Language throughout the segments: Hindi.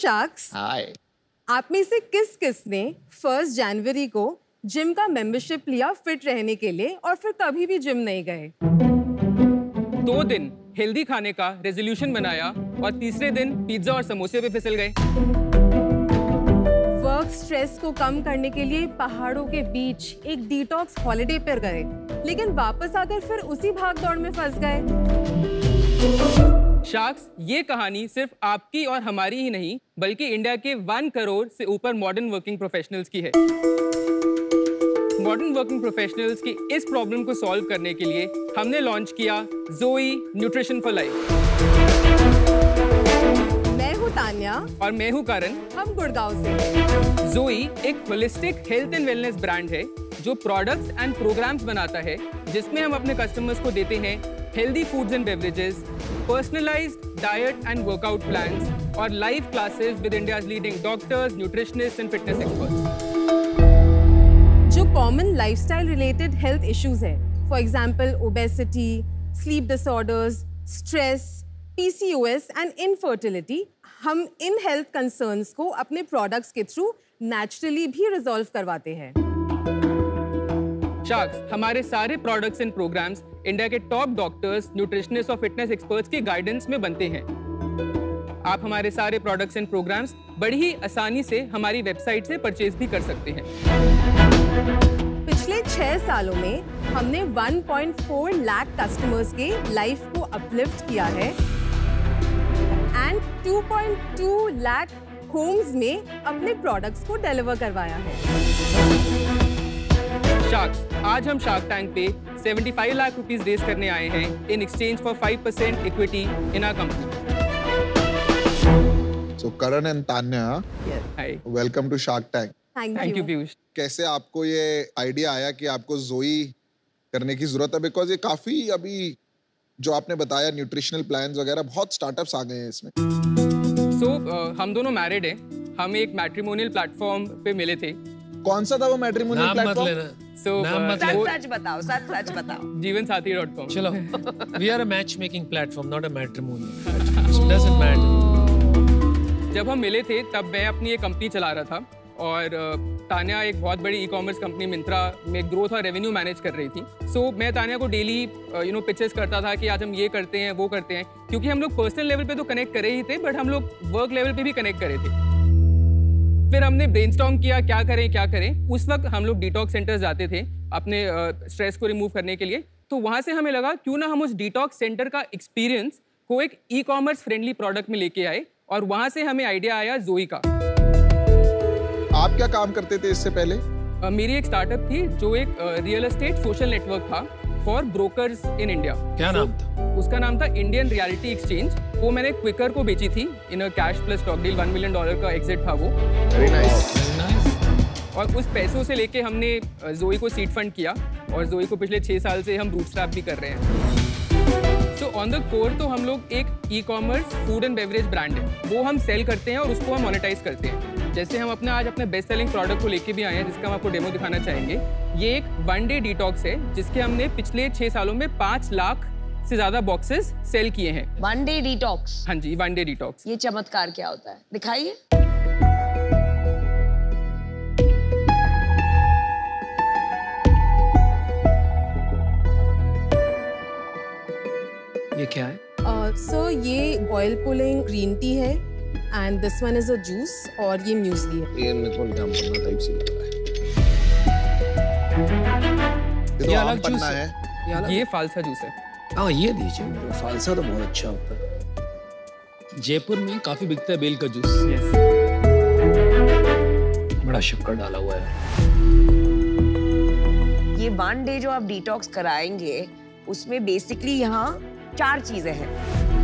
शार्क्स, हाय। आप में से किस किस ने 1 जनवरी को जिम का मेंबरशिप लिया फिट रहने के लिए और फिर कभी भी जिम नहीं गए? 2 दिन हेल्दी खाने का रेजोल्यूशन बनाया और तीसरे दिन पिज्जा और समोसे पे फिसल गए। वर्क स्ट्रेस को कम करने के लिए पहाड़ों के बीच एक डिटॉक्स हॉलिडे पर गए, लेकिन वापस आकर फिर उसी भागदौड़ में फंस गए। शार्क्स, ये कहानी सिर्फ आपकी और हमारी ही नहीं, बल्कि इंडिया के 1 करोड़ से ऊपर मॉडर्न वर्किंग प्रोफेशनल्स की है। मॉडर्न वर्किंग प्रोफेशनल्स की इस प्रॉब्लम को सॉल्व करने के लिए हमने लॉन्च किया ज़ोई न्यूट्रिशन फॉर लाइफ। मैं हूँ तान्या और मैं हूँ करण। हम गुड़गांव से। ज़ोई एक holistic health and wellness brand है जो प्रोडक्ट्स एंड प्रोग्राम्स बनाता है, जिसमें हम अपने कस्टमर्स को देते हैं healthy foods and beverages, personalised diet and workout plans और live classes with India's leading doctors, nutritionist and fitness experts. जो common lifestyle related health issues है, for example obesity, sleep disorders, stress, PCOS and infertility, हम इन हेल्थ कंसर्न्स को अपने प्रोडक्ट्स के थ्रू नेचुरली भी रिजॉल्व करवाते हैं। शार्क्स, हमारे सारे प्रोडक्ट्स एंड प्रोग्राम्स इंडिया के टॉप डॉक्टर्स, न्यूट्रिशनिस्ट और फिटनेस एक्सपर्ट्स के गाइडेंस में बनते हैं। आप हमारे सारे प्रोडक्ट्स एंड प्रोग्राम्स बड़ी ही आसानी से हमारी वेबसाइट से परचेज भी कर सकते हैं। पिछले 6 सालों में हमने 1.4 लाख कस्टमर्स के लाइफ को अपलिफ्ट किया है एंड 2.2 लाख होम्स में अपने प्रोडक्ट्स को डिलीवर करवाया है। शार्क्स, आज हम शार्क टैंक पे 75 लाख रुपीस रेज करने आए हैं in exchange for 5% equity in our company. So Karan and Tanya, Hi. welcome to Shark Tank. Thank you Piyush. कैसे आपको ये आइडिया आया कि आपको ज़ोई करने की जरूरत है? बिकॉज ये काफी अभी जो आपने बताया न्यूट्रिशनल प्लान्स वगैरह बहुत स्टार्टअप्स आ गए हैं इसमें। हम दोनों मैरिड हैं। हम एक मैट्रिमोनियल प्लेटफॉर्म पे मिले थे। कौन सा था वो मैट्रिमोनियल प्लेटफॉर्म? सच बताओ, सच बताओ। जीवनसाथी.com। चलो, we are a matchmaking platform, not a matrimonial. It doesn't matter. जब हम मिले थे तब मैं अपनी एक कंपनी चला रहा था और तान्या एक बहुत बड़ी ई-कॉमर्स कंपनी मिंत्रा में ग्रोथ और रेवेन्यू मैनेज कर रही थी। सो मैं तान्या को डेली पिचेस करता था कि आज हम ये करते हैं, वो करते हैं, क्योंकि हम लोग पर्सनल लेवल पे तो कनेक्ट करे ही थे, बट हम लोग वर्क लेवल पे भी कनेक्ट करे थे। फिर हमने ब्रेनस्टॉर्म किया क्या करें। उस वक्त हम लोग डिटॉक्स सेंटर जाते थे अपने स्ट्रेस को रिमूव करने के लिए। तो वहाँ से हमें लगा क्यों ना हम उस डिटॉक्स सेंटर का एक्सपीरियंस को एक ई-कॉमर्स फ्रेंडली प्रोडक्ट में लेके आए, और वहाँ से हमें आइडिया आया ज़ोई का। आप क्या काम करते थे इससे पहले? मेरी एक स्टार्टअप थी जो एक रियल एस्टेट सोशल नेटवर्क था फॉर ब्रोकर्स इन इंडिया। क्या नाम था? उसका नाम था इंडियन रियलिटी एक्सचेंज। वो मैंने क्विकर को बेची थी in a cash plus stock deal. $1 million का एग्जिट था वो। Very nice. और उस पैसों से लेके हमने ज़ोई को सीड फंड किया, और ज़ोई को पिछले 6 साल से हम बूटस्ट्रैप भी कर रहे हैं। सो ऑन द कोर तो हम लोग एक e-commerce food and beverage brand है, वो हम सेल करते हैं और उसको हम मोनेटाइज करते हैं। जैसे हम आज अपने बेस्ट सेलिंग प्रोडक्ट को लेके भी आए हैं, जिसका हम आपको डेमो दिखाना चाहेंगे। ये एक 1 डे डिटॉक्स है, जिसके हमने पिछले 6 सालों में 5 लाख से ज्यादा बॉक्सेस सेल किए हैं। 1 डे डिटॉक्स? हाँ जी, 1 डे डिटॉक्स। ये चमत्कार क्या होता है, दिखाइए। ये क्या है? सो ये ऑयल पुलिंग ग्रीन टी है and this one is a juice, और ये म्यूस्ली है। ये मेरे को जाम पन्ना टाइप से लग रहा है। ये अलग जूस है। ये फालसा जूस है। हाँ, ये दीजिए मेरे को। फालसा तो बहुत अच्छा होता है। जयपुर में काफी बिकता है बेल का जूस। यस। बड़ा शक्कर डाला हुआ है। ये 1 डे जो आप डिटॉक्स कराएंगे, उसमें बेसिकली यहाँ 4 चीजें हैं।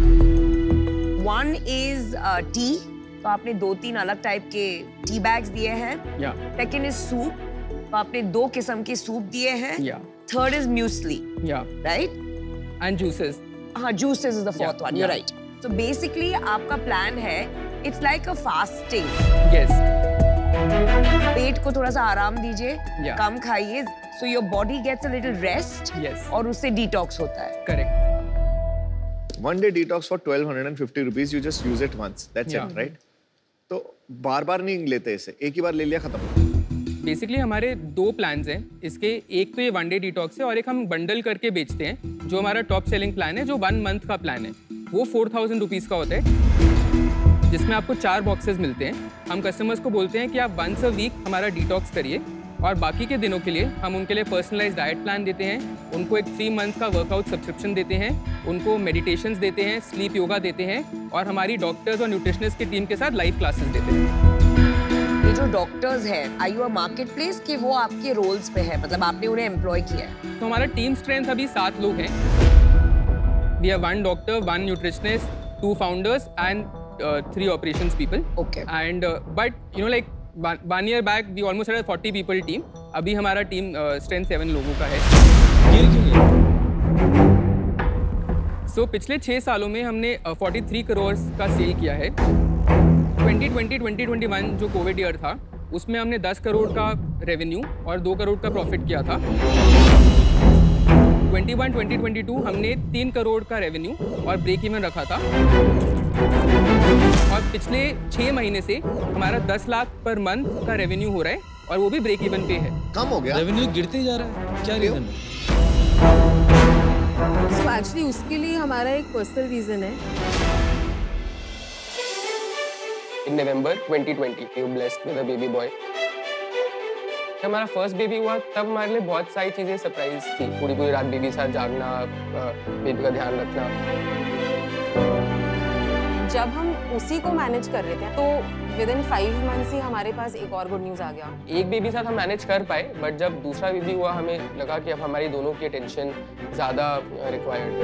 1 इज टी, तो आपने 2-3 अलग टाइप के टी बैग्स दिए हैं। सेकंड इज सूप, तो आपने 2 किस्म के सूप दिए हैं। Third is muesli, right? And juices. हाँ, juices is the fourth one, you are right. तो बेसिकली आपका प्लान है, it's like a fasting. Yes. पेट को थोड़ा सा आराम दीजिए, कम खाइए, so your body gets a little rest, और उससे डिटॉक्स होता है। Correct. 1 day detox for 1250 rupees. You just use it once. That's it, right? तो बार बार नहीं लेते इसे, एक ही बार ले लिया खत्म? बेसिकली हमारे 2 प्लान्स हैं इसके, एक तो ये 1 डे डिटॉक्स है और एक हम बंडल करके बेचते हैं। जो हमारा टॉप सेलिंग प्लान है, जो 1 मंथ का प्लान है, वो 4000 रुपीज़ का होता है, जिसमें आपको 4 बॉक्सेस मिलते हैं। हम कस्टमर्स को बोलते हैं कि आप वंस अ वीक हमारा डिटॉक्स करिए, और बाकी के दिनों के लिए हम उनके लिए पर्सनलाइज्ड डाइट प्लान देते हैं, उनको एक 3 मंथ का वर्कआउट सब्सक्रिप्शन देते हैं, उनको मेडिटेशंस देते हैं, स्लीप योगा देते हैं, और हमारी डॉक्टर्स और न्यूट्रिशनिस्ट की टीम के साथ लाइव क्लासेस देते हैं। ये जो डॉक्टर्स हैं, are you a marketplace कि वो आपके रोल्स पे है, मतलब आपने उन्हें एम्प्लॉय किया है? तो हमारा टीम स्ट्रेंथ अभी 7 लोग हैं। We have 1 doctor, 1 nutritionist, 2 founders and 3 operations people. Okay. And but you know like one year back we almost had a 40 people team. अभी हमारा टीम स्ट्रेंथ 7 लोगों का है। So पिछले 6 सालों में हमने 43 करोड़ का सेल किया है। 2020-2021 जो कोविड ईयर था, उसमें हमने 10 करोड़ का रेवेन्यू और 2 करोड़ का प्रॉफिट किया था। 2021-2022 हमने 3 करोड़ का रेवेन्यू और ब्रेक इवन रखा था, और पिछले 6 महीने से हमारा 10 लाख पर मंथ का रेवेन्यू हो रहा है, और वो भी ब्रेक इवन पे है। कम हो गया, रेवेन्यू गिरते जा रहा है, क्या रीजन है? So actually उसके लिए हमारा एक पर्सनल रीजन है। In November 2020 we were blessed with a baby boy. जब हमारा फर्स्ट बेबी हुआ तब हमारे लिए बहुत सारी चीज़ें सरप्राइज थी। पूरी रात बेबी के साथ जागना, बेबी का ध्यान रखना। जब हम उसी को मैनेज कर रहे थे तो विदिन 5 मंथ्स ही हमारे पास एक और गुड न्यूज़ आ गया। एक बेबी साथ हम मैनेज कर पाए, बट जब दूसरा बेबी हुआ हमें लगा कि अब हमारी दोनों की अटेंशन ज़्यादा रिक्वायर्ड।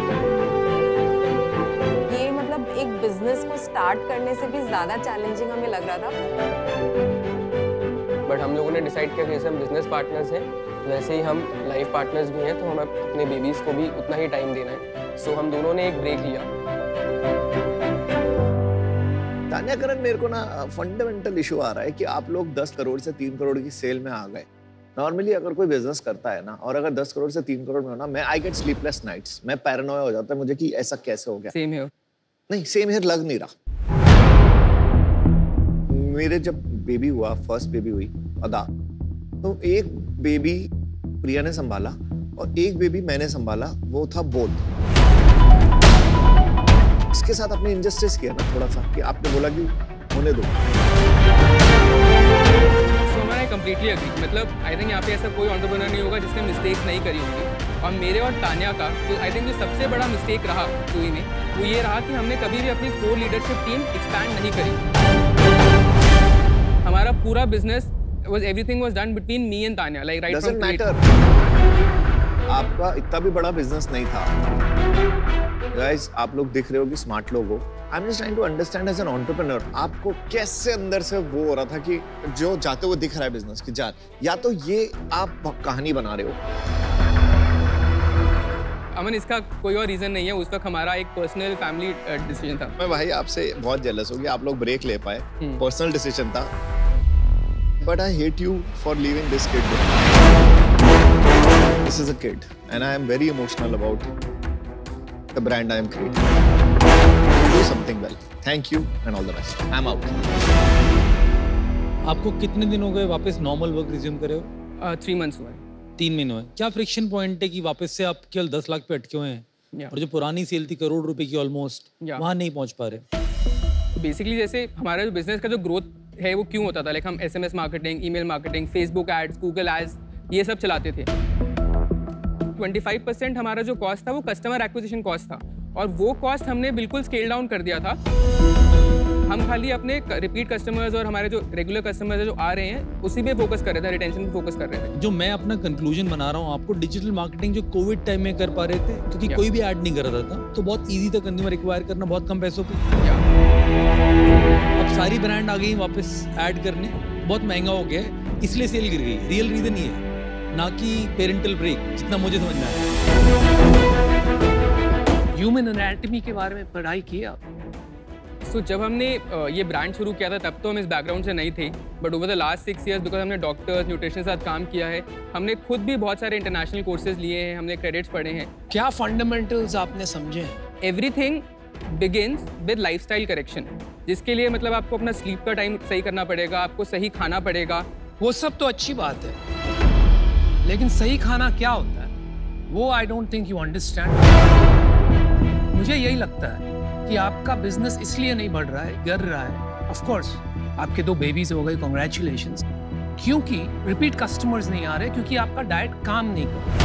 ये मतलब एक बिजनेस को स्टार्ट करने से भी ज़्यादा चैलेंजिंग हमें लग रहा था। बट हम लोगों ने डिसाइड किया कि जैसे हम बिजनेस पार्टनर्स हैं, वैसे ही हम लाइफ पार्टनर्स भी हैं, तो हमें अपने बेबीज़ को भी उतना ही टाइम देना है। सो हम दोनों ने एक ब्रेक लिया। तान्या करण, मेरे को ना फंडामेंटल इशू आ रहा है कि आप लोग 10 करोड़ से 3 करोड़ की सेल में आ गए। नॉर्मली अगर कोई बिजनेस करता है ना, और अगर 10 करोड़ से 3 करोड़ में हो ना, मैं आई गेट स्लीपलेस नाइट्स, मैं पैरानोया हो जाता है मुझे कि ऐसा कैसे हो गया। Same here. नहीं, सेम हियर लग नहीं रहा। मेरे जब बेबी हुआ, फर्स्ट बेबी हुई अदा, तो एक बेबी प्रिया ने संभाला और एक बेबी मैंने संभाला, वो था बोध। इसके साथ आपने इंजस्टिस किया ना थोड़ा सा, कि आपने बोला कि होने दो। सो मैं कंप्लीटली एग्री। मतलब आई थिंक यहाँ पे ऐसा कोई एंटरप्रेन्योर नहीं होगा जिसने मिस्टेक नहीं करी होगी, और मेरे और तान्या का जो आई थिंक जो सबसे बड़ा मिस्टेक रहा जोई में, वो ये रहा कि हमने कभी भी अपनी कोर लीडरशिप टीम एक्सपैंड नहीं करी। हमारा पूरा business was everything was done between me and Tanya, like right Doesn't from matter. आपका इतना भी बड़ा बिजनेस नहीं था। Guys, आप लोग दिख रहे हो कि स्मार्ट लोग हो। I'm just trying to understand as an entrepreneur, आपको कैसे अंदर से वो हो रहा था कि जो जाते हुए दिख रहा है बिजनेस की जान, या तो ये आप कहानी बना रहे हो। अमन, इसका कोई और रीजन नहीं है, उस वक्त हमारा एक पर्सनल फैमिली डिसीजन था। मैं भाई आपसे बहुत जेलस हो गया, आप लोग ब्रेक ले पाए, पर्सनल डिसीजन था। But I hate you for leaving this kid behind. This is a kid, and I am very emotional about the brand I am creating. Do something well. Thank you and all the best. I'm out. आपको कितने दिन हो गए वापस नॉर्मल वर्क रिज्यूम करे हो? 3 मंथ्स हुआ है। 3 महीने हुए। क्या फ्रिक्शन पॉइंट है कि वापस से आप केवल 10 लाख पे अटके हुए हैं, और जो पुरानी सेल थी करोड़ रुपए की ऑलमोस्ट, वहाँ नहीं पहुँच पा रहे? बेसिकली जैसे हमारा जो बिजनेस का जो ग्रोथ है वो क्यों होता था, लाइक हम SMS marketing, email marketing, Facebook ads, Google ads, ये सब चलाते थे। 25% हमारा जो कॉस्ट था वो कस्टमर एक्विजिशन कॉस्ट था, और वो कॉस्ट हमने बिल्कुल स्केल डाउन कर दिया था। हम खाली अपने रिपीट कस्टमर्स और हमारे जो रेगुलर कस्टमर्स जो आ रहे हैं उसी पे फोकस कर रहे थे, रिटेंशन पे फोकस कर रहे थे। जो मैं अपना कंक्लूजन बना रहा हूँ, आपको डिजिटल मार्केटिंग जो कोविड टाइम में कर पा रहे थे, क्योंकि कोई भी ऐड नहीं कर रहा था, तो बहुत ईजी था कंज्यूमर एक्वायर करना बहुत कम पैसों पे। अब सारी ब्रांड आ गई वापस ऐड करने, बहुत महंगा हो गया है, इसलिए सेल गिर गई। रियल रीजन ये है, ना कि पेरेंटल ब्रेक, जितना मुझे समझ में आया। ह्यूमन एनाटॉमी के बारे में पढ़ाई की आप? So, जब हमने ये ब्रांड शुरू किया था तब तो हम इस बैकग्राउंड से नहीं थे, but over the last 6 years because हमने डॉक्टर्स, न्यूट्रिशन के साथ काम किया है, हमने खुद भी बहुत सारे इंटरनेशनल कोर्सेज लिए हैं, हमने क्रेडिट्स पढ़े हैं। क्या फंडामेंटल्स आपने समझे हैं? Everything begins with lifestyle correction. जिसके लिए मतलब आपको अपना स्लीप का टाइम सही करना पड़ेगा, आपको सही खाना पड़ेगा। वो सब तो अच्छी बात है, लेकिन सही खाना क्या होता है वो I don't think you understand. मुझे यही लगता है कि आपका बिजनेस इसलिए नहीं बढ़ रहा है, गिर रहा है। ऑफ कोर्स आपके 2 बेबीज हो गए, कांग्रेचुलेशंस। क्योंकि रिपीट कस्टमर्स नहीं आ रहे, क्योंकि आपका डाइट काम नहीं कर रहा।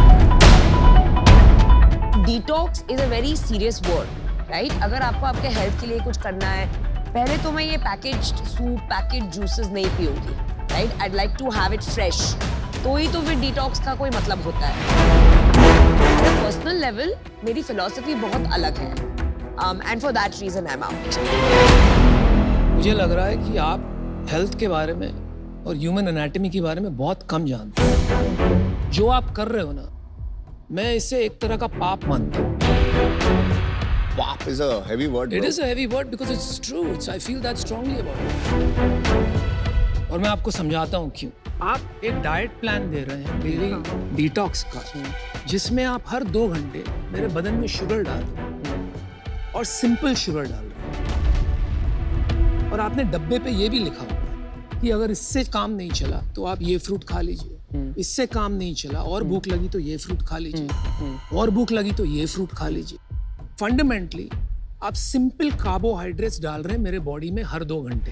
Detox is a very serious word, right? अगर आपको आपके हेल्थ के लिए कुछ करना है, पहले तो मैं ये पैकेज्ड सूप, पैकेज्ड जूसेस नहीं पीऊंगी, right? I like to have it fresh. तो ही तो फिर डिटॉक्स का कोई मतलब होता है। पर्सनल लेवल मेरी फिलॉसफी बहुत अलग है, and for that reason I am out. मुझे लग रहा है कि आप हेल्थ के बारे में और ह्यूमन एनाटॉमी के बारे में बहुत कम जानते हैं। जो आप कर रहे हो ना, मैं इसे एक तरह का पाप मानता हूँ। Pop is a heavy word. It is a heavy word because it's true. I feel that strongly about it. और मैं आपको समझाता हूँ क्यों। आप एक डाइट प्लान दे रहे हैं डेली डिटॉक्स का, जिसमें आप हर 2 घंटे मेरे बदन में शुगर डाल रहे हैं और सिंपल शुगर डाल रहे हैं। और आपने डब्बे पे ये भी लिखा हुआ है कि अगर इससे काम नहीं चला तो आप ये फ्रूट खा लीजिए, इससे काम नहीं चला और भूख लगी तो ये फ्रूट खा लीजिए, और भूख लगी तो ये फ्रूट खा लीजिए। फंडामेंटली आप सिंपल कार्बोहाइड्रेट्स डाल रहे हैं मेरे बॉडी में हर 2 घंटे।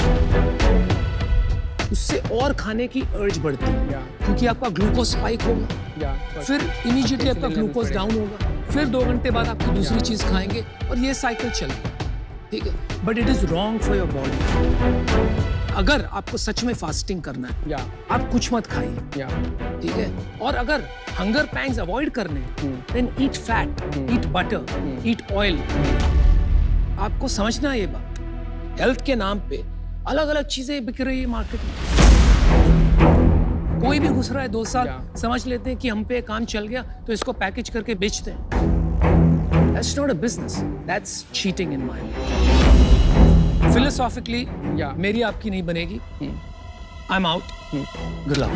उससे और खाने की अर्ज बढ़ती है, क्योंकि आपका ग्लूकोज स्पाइक होगा, फिर इमीडिएटली आपका ग्लूकोज डाउन होगा, फिर 2 घंटे बाद आपकी दूसरी चीज खाएंगे और ये साइकिल चलेगा, ठीक है? But it is wrong for your body. अगर आपको सच में फास्टिंग करना है, आप कुछ मत खाइए, ठीक है? और अगर हंगर पैंग्स अवॉइड करने हैं, then eat fat, eat butter, eat oil. आपको समझना है ये बात। हेल्थ के नाम पे अलग अलग चीजें बिक रही है मार्केट में। कोई भी घुस रहा है 2 साल, समझ लेते हैं कि हम पे काम चल गया तो इसको पैकेज करके बेचते हैं। That's not a business. That's cheating in my mind. Philosophically, मेरी आपकी नहीं बनेगी। I'm out. Good luck.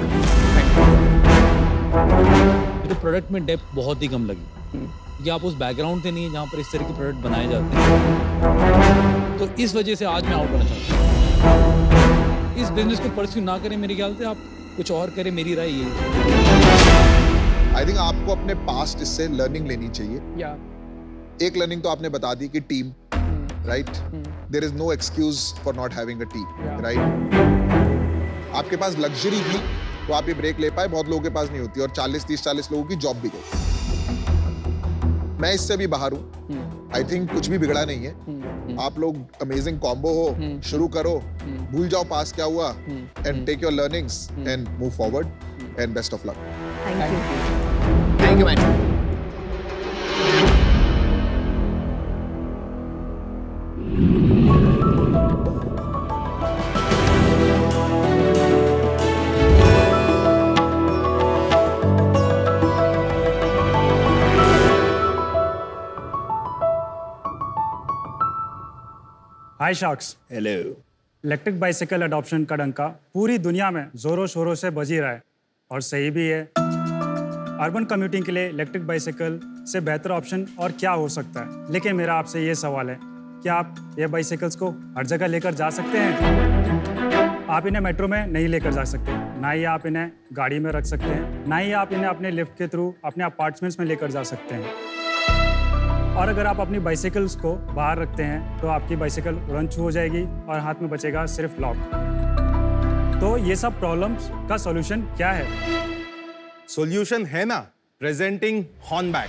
तो प्रोडक्ट में डेप्थ बहुत ही कम लगी, क्योंकि आप उस बैकग्राउंड से नहीं है जहाँ पर इस तरह के प्रोडक्ट बनाए जाते हैं। तो इस वजह से आज मैं आउट करना चाहता हूँ। इस बिजनेस को परस्यू ना करें, मेरे ख्याल से आप कुछ और करें, मेरी राय ये है। आई थिंक आपको अपने पास्ट इससे लर्निंग लेनी चाहिए। एक लर्निंग तो आपने बता दी कि team, right? There is no excuse for not having a team, right? आपके पास लग्जरी थी तो आप ये ब्रेक ले पाए, बहुत लोगों के पास नहीं होती, और 40 लोगों की जॉब भी गई। मैं इससे भी बाहर हूँ। आई थिंक कुछ भी बिगड़ा नहीं है। आप लोग अमेजिंग कॉम्बो हो, शुरू करो, भूल जाओ पास क्या हुआ, and take your learnings and move forward, and best of luck. Thank you, man. Hi sharks. Hello. Electric bicycle adoption का डंका पूरी दुनिया में जोरों शोरों से बज ही रहा है, और सही भी है। अर्बन कम्यूटिंग के लिए इलेक्ट्रिक बाइसिकल से बेहतर ऑप्शन और क्या हो सकता है? लेकिन मेरा आपसे ये सवाल है, क्या आप ये बाइसिकल्स को हर जगह लेकर जा सकते हैं? आप इन्हें मेट्रो में नहीं लेकर जा सकते, ना ही आप इन्हें गाड़ी में रख सकते हैं, ना ही आप इन्हें अपने लिफ्ट के थ्रू अपने अपार्टमेंट्स में लेकर जा सकते हैं। और अगर आप अपनी बाइसिकल्स को बाहर रखते हैं तो आपकी बाइसिकल उड़न छू हो जाएगी और हाथ में बचेगा सिर्फ लॉक। तो ये सब प्रॉब्लम्स का सॉल्यूशन क्या है? सॉल्यूशन है ना, प्रेजेंटिंग हॉर्नबैक।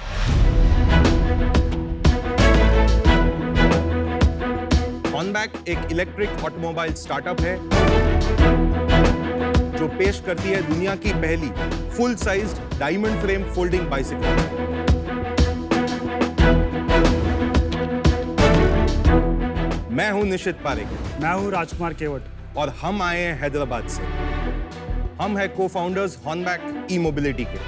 हॉर्नबैक एक इलेक्ट्रिक ऑटोमोबाइल स्टार्टअप है जो पेश करती है दुनिया की पहली full sized diamond frame folding bicycle. मैं हूं निशित पारेख। मैं हूं राजकुमार केवट। और हम आए हैं हैदराबाद से। हम हैं को-फाउंडर्स हॉर्नबैक ई मोबिलिटी के।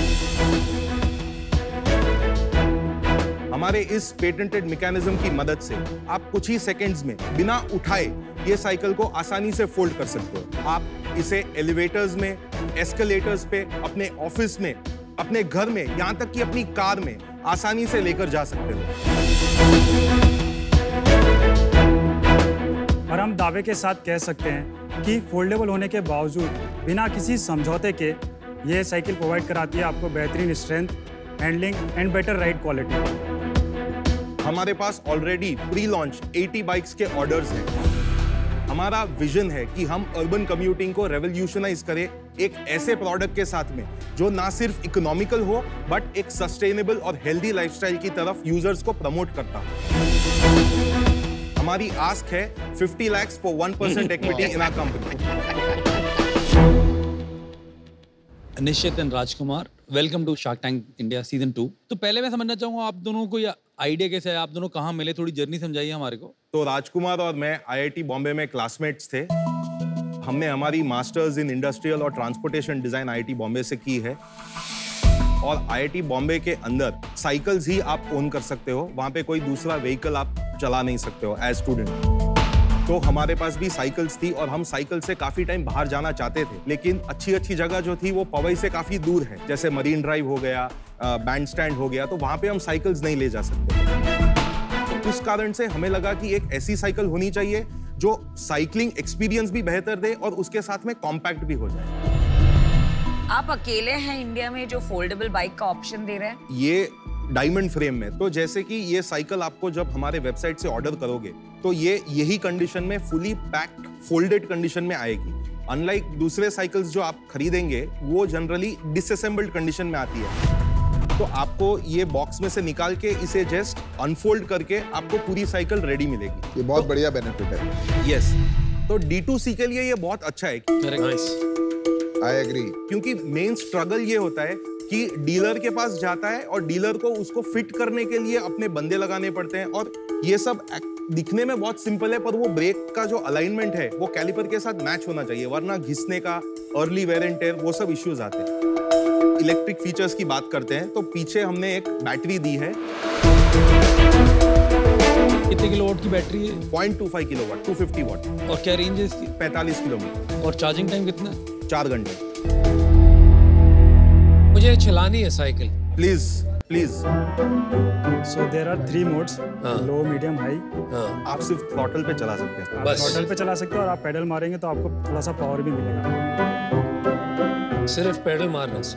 हमारे इस पेटेंटेड मैकेनिज्म की मदद से आप कुछ ही सेकंड्स में बिना उठाए ये साइकिल को आसानी से फोल्ड कर सकते हो। आप इसे एलिवेटर्स में, एस्केलेटर्स पे, अपने ऑफिस में, अपने घर में, यहां तक कि अपनी कार में आसानी से लेकर जा सकते हो। और हम दावे के साथ कह सकते हैं कि फोल्डेबल होने के बावजूद बिना किसी समझौते के ये साइकिल प्रोवाइड कराती है आपको बेहतरीन strength, handling and better ride quality. हमारे पास ऑलरेडी प्री लॉन्च 80 बाइक्स के ऑर्डर्स हैं। हमारा विजन है कि हम अर्बन कम्यूटिंग को रेवोल्यूशनाइज करें एक ऐसे प्रोडक्ट के साथ में जो ना सिर्फ इकोनॉमिकल हो बट एक सस्टेनेबल और हेल्दी लाइफस्टाइल की तरफ यूजर्स को प्रमोट करता हो। हमारी आस्क है 50 lakhs for 1% equity in our company. Nishchit and Rajkumar, welcome to shark tank India season 2। तो पहले मैं समझना चाहूंगा आप दोनों को या आइडिया कैसे है, आप दोनों कहाँ मिले, थोड़ी जर्नी समझाइए हमारे को। तो राजकुमार और मैं IIT बॉम्बे में क्लासमेट्स थे। हमने हमारी मास्टर्स इन इंडस्ट्रियल और ट्रांसपोर्टेशन डिजाइन IIT बॉम्बे से की है और IIT बॉम्बे के अंदर साइकिल्स ही आप ओन कर सकते हो, वहां पे कोई दूसरा व्हीकल आप चला नहीं सकते हो एज स्टूडेंट। तो हमारे पास भी साइकिल्स थी और हम साइकिल से काफी टाइम बाहर जाना चाहते थे, लेकिन अच्छी जगह जो थी वो पवई से काफी दूर है, जैसे मरीन ड्राइव हो गया, बैंड स्टैंड हो गया, तो वहां पे हम साइकिल्स नहीं ले जा सकते। उस कारण से हमें लगा कि एक ऐसी साइकिल होनी चाहिए जो साइकिलिंग एक्सपीरियंस भी बेहतर दे और उसके साथ में कॉम्पैक्ट भी हो जाए। आप अकेले हैं इंडिया में जो फोल्डेबल बाइक का ऑप्शन दे रहे हैं? ये डायमंड फ्रेम में, तो जैसे कि ये साइकिल आपको जब हमारे वेबसाइट से ऑर्डर करोगे तो ये यही कंडीशन में फुली पैक्ड फोल्डेड कंडीशन में आएगी। अनलाइक दूसरे साइकिल्स जो आप खरीदेंगे वो जनरली डिसअसेंबल्ड कंडीशन में आती है, तो आपको ये बॉक्स में से निकाल के इसे जस्ट अनफोल्ड करके आपको पूरी साइकिल रेडी मिलेगी। ये बहुत बढ़िया बेनिफिट है। यस, तो D2C के लिए ये बहुत अच्छा है। आई एग्री, क्योंकि मेन स्ट्रगल ये होता है कि डीलर के पास जाता है और डीलर को उसको फिट करने के लिए अपने बंदे लगाने पड़ते हैं, और ये सब दिखने में बहुत सिंपल है पर वो ब्रेक का जो अलाइनमेंट है वो कैलिपर के साथ मैच होना चाहिए, वरना घिसने का, अर्ली वेयर एंड टेयर, वो सब इश्यूज आते हैं। इलेक्ट्रिक फीचर्स की बात करते हैं तो पीछे हमने एक बैटरी दी है। कितने किलोवाट की बैटरी है? 0.25 किलोवाट, 250 वाट। और क्या रेंज है इसकी? 45 किलोमीटर। और चार्जिंग टाइम कितना? 4 घंटे। मुझे चलानी है cycle. Please please. So there are 3 modes, low, medium, high. आप सिर्फ थ्रॉटल पे चला सकते हैं। बस थ्रॉटल पे चला सकते हो और आप पेडल मारेंगे तो आपको थोड़ा सा पावर भी मिलेगा। सिर्फ पेडल मारने से।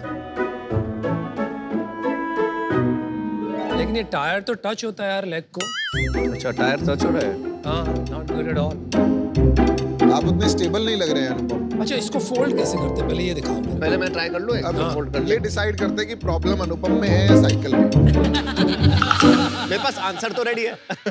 लेकिन ये टायर तो टच होता है यार लेग को। अच्छा, टायर टच हो रहा है? हाँ, नॉट गुड एट ऑल। आप उतने स्टेबल नहीं लग रहे हैं अनुपम। अच्छा, इसको फोल्ड कैसे करते हैं पहले ये दिखाओ। पहले मैं ट्राई कर लूं, अब फोल्ड कर ले। ये डिसाइड करते हैं कि प्रॉब्लम अनुपम में है या साइकिल में। मेरे पास आंसर तो रेडी है।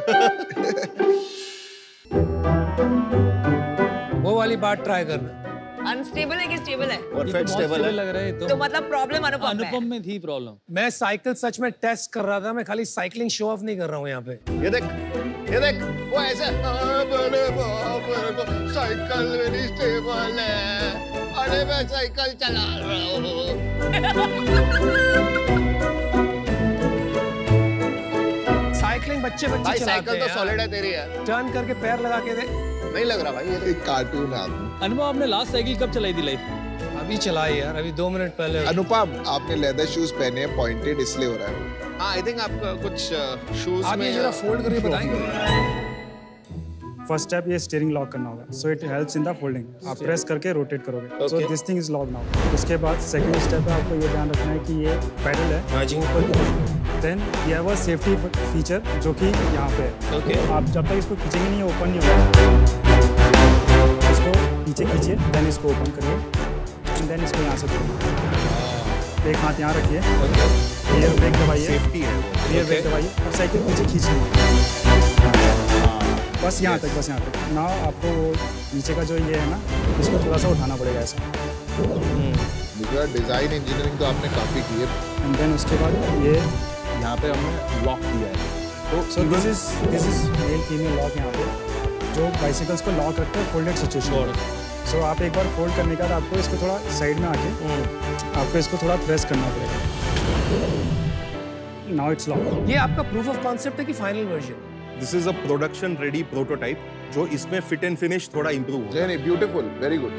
वो वाली बात ट्राई करना। अनस्टेबल है कि स्टेबल है? परफेक्ट स्टेबल है लग रहा है तो मतलब प्रॉब्लम अनुपम में थी। प्रॉब्लम मैं साइकिल सच में टेस्ट कर रहा था, मैं खाली साइकिलिंग शो ऑफ नहीं कर रहा हूँ यहाँ पे। ये देख वो ऐसे साइकिल मेरी स्टेबल है, अरे मैं साइकिल चला रहा हूँ। साइकिलिंग बच्चे चलाते हैं। साइकिल तो सॉलिड है तेरी है। टर्न करके पैर लगा के दे। नहीं लग रहा भाई, ये एक कार्टून है। अनुभव, आपने लास्ट साइकिल कब चलाई थी लाइफ? अभी चलाई यार, अभी 2 मिनट पहले। अनुपम, आपने लेदर शूज पहने हैं, पॉइंटेड इसलिए हो रहा है। हाँ, आई थिंक आपका कुछ शूज आप ये जरा फोल्ड करके बताएंगे। फर्स्ट स्टेप ये स्टीयरिंग लॉक करना होगा, so it helps in the folding. आप प्रेस करके रोटेट करोगे, so this thing is lock now. उसके बाद सेकंड स्टेप है, आपको ये ध्यान रखना है कि ये पैडल है। देन ये हैव अ सेफ्टी फीचर जो कि यहाँ पे है। ओके, आप जब तक इसको खींचेंगे नहीं, ओपन नहीं होगा। इसको नीचे खींचिए, देन इसको ओपन करिए, एंड देन इसको यहाँ से खोलिए। एक हाथ यहाँ रखिए, रियर ब्रेक दबाइए, सेफ्टी है, रियर ब्रेक दबाइए और साइकिल नीचे खींचिए, बस यहाँ तक, बस यहाँ तक ना। आपको नीचे का जो ये है ना, इसको थोड़ा सा उठाना पड़ेगा ऐसा। डिजाइन इंजीनियरिंग तो आपने काफी की है। एंड देन उसके बाद ये यहाँ पे हमने लॉक किया है। तो so this is male female lock यहाँ पे जो बाइसिकल्स को लॉक रखते हैं फोल्डेड सिचुएशन। सो आप एक बार फोल्ड करने के बाद आपको इसको थोड़ा साइड में आके आपको इसको थोड़ा प्रेस करना पड़ेगा। Now it's lock. ये आपका प्रूफ ऑफ कॉन्सेप्ट है कि final version? This is a production ready prototype जो इसमें फिट एंड फिनिश थोड़ा इंप्रूव हो। नहीं, ब्यूटीफुल, वेरी गुड।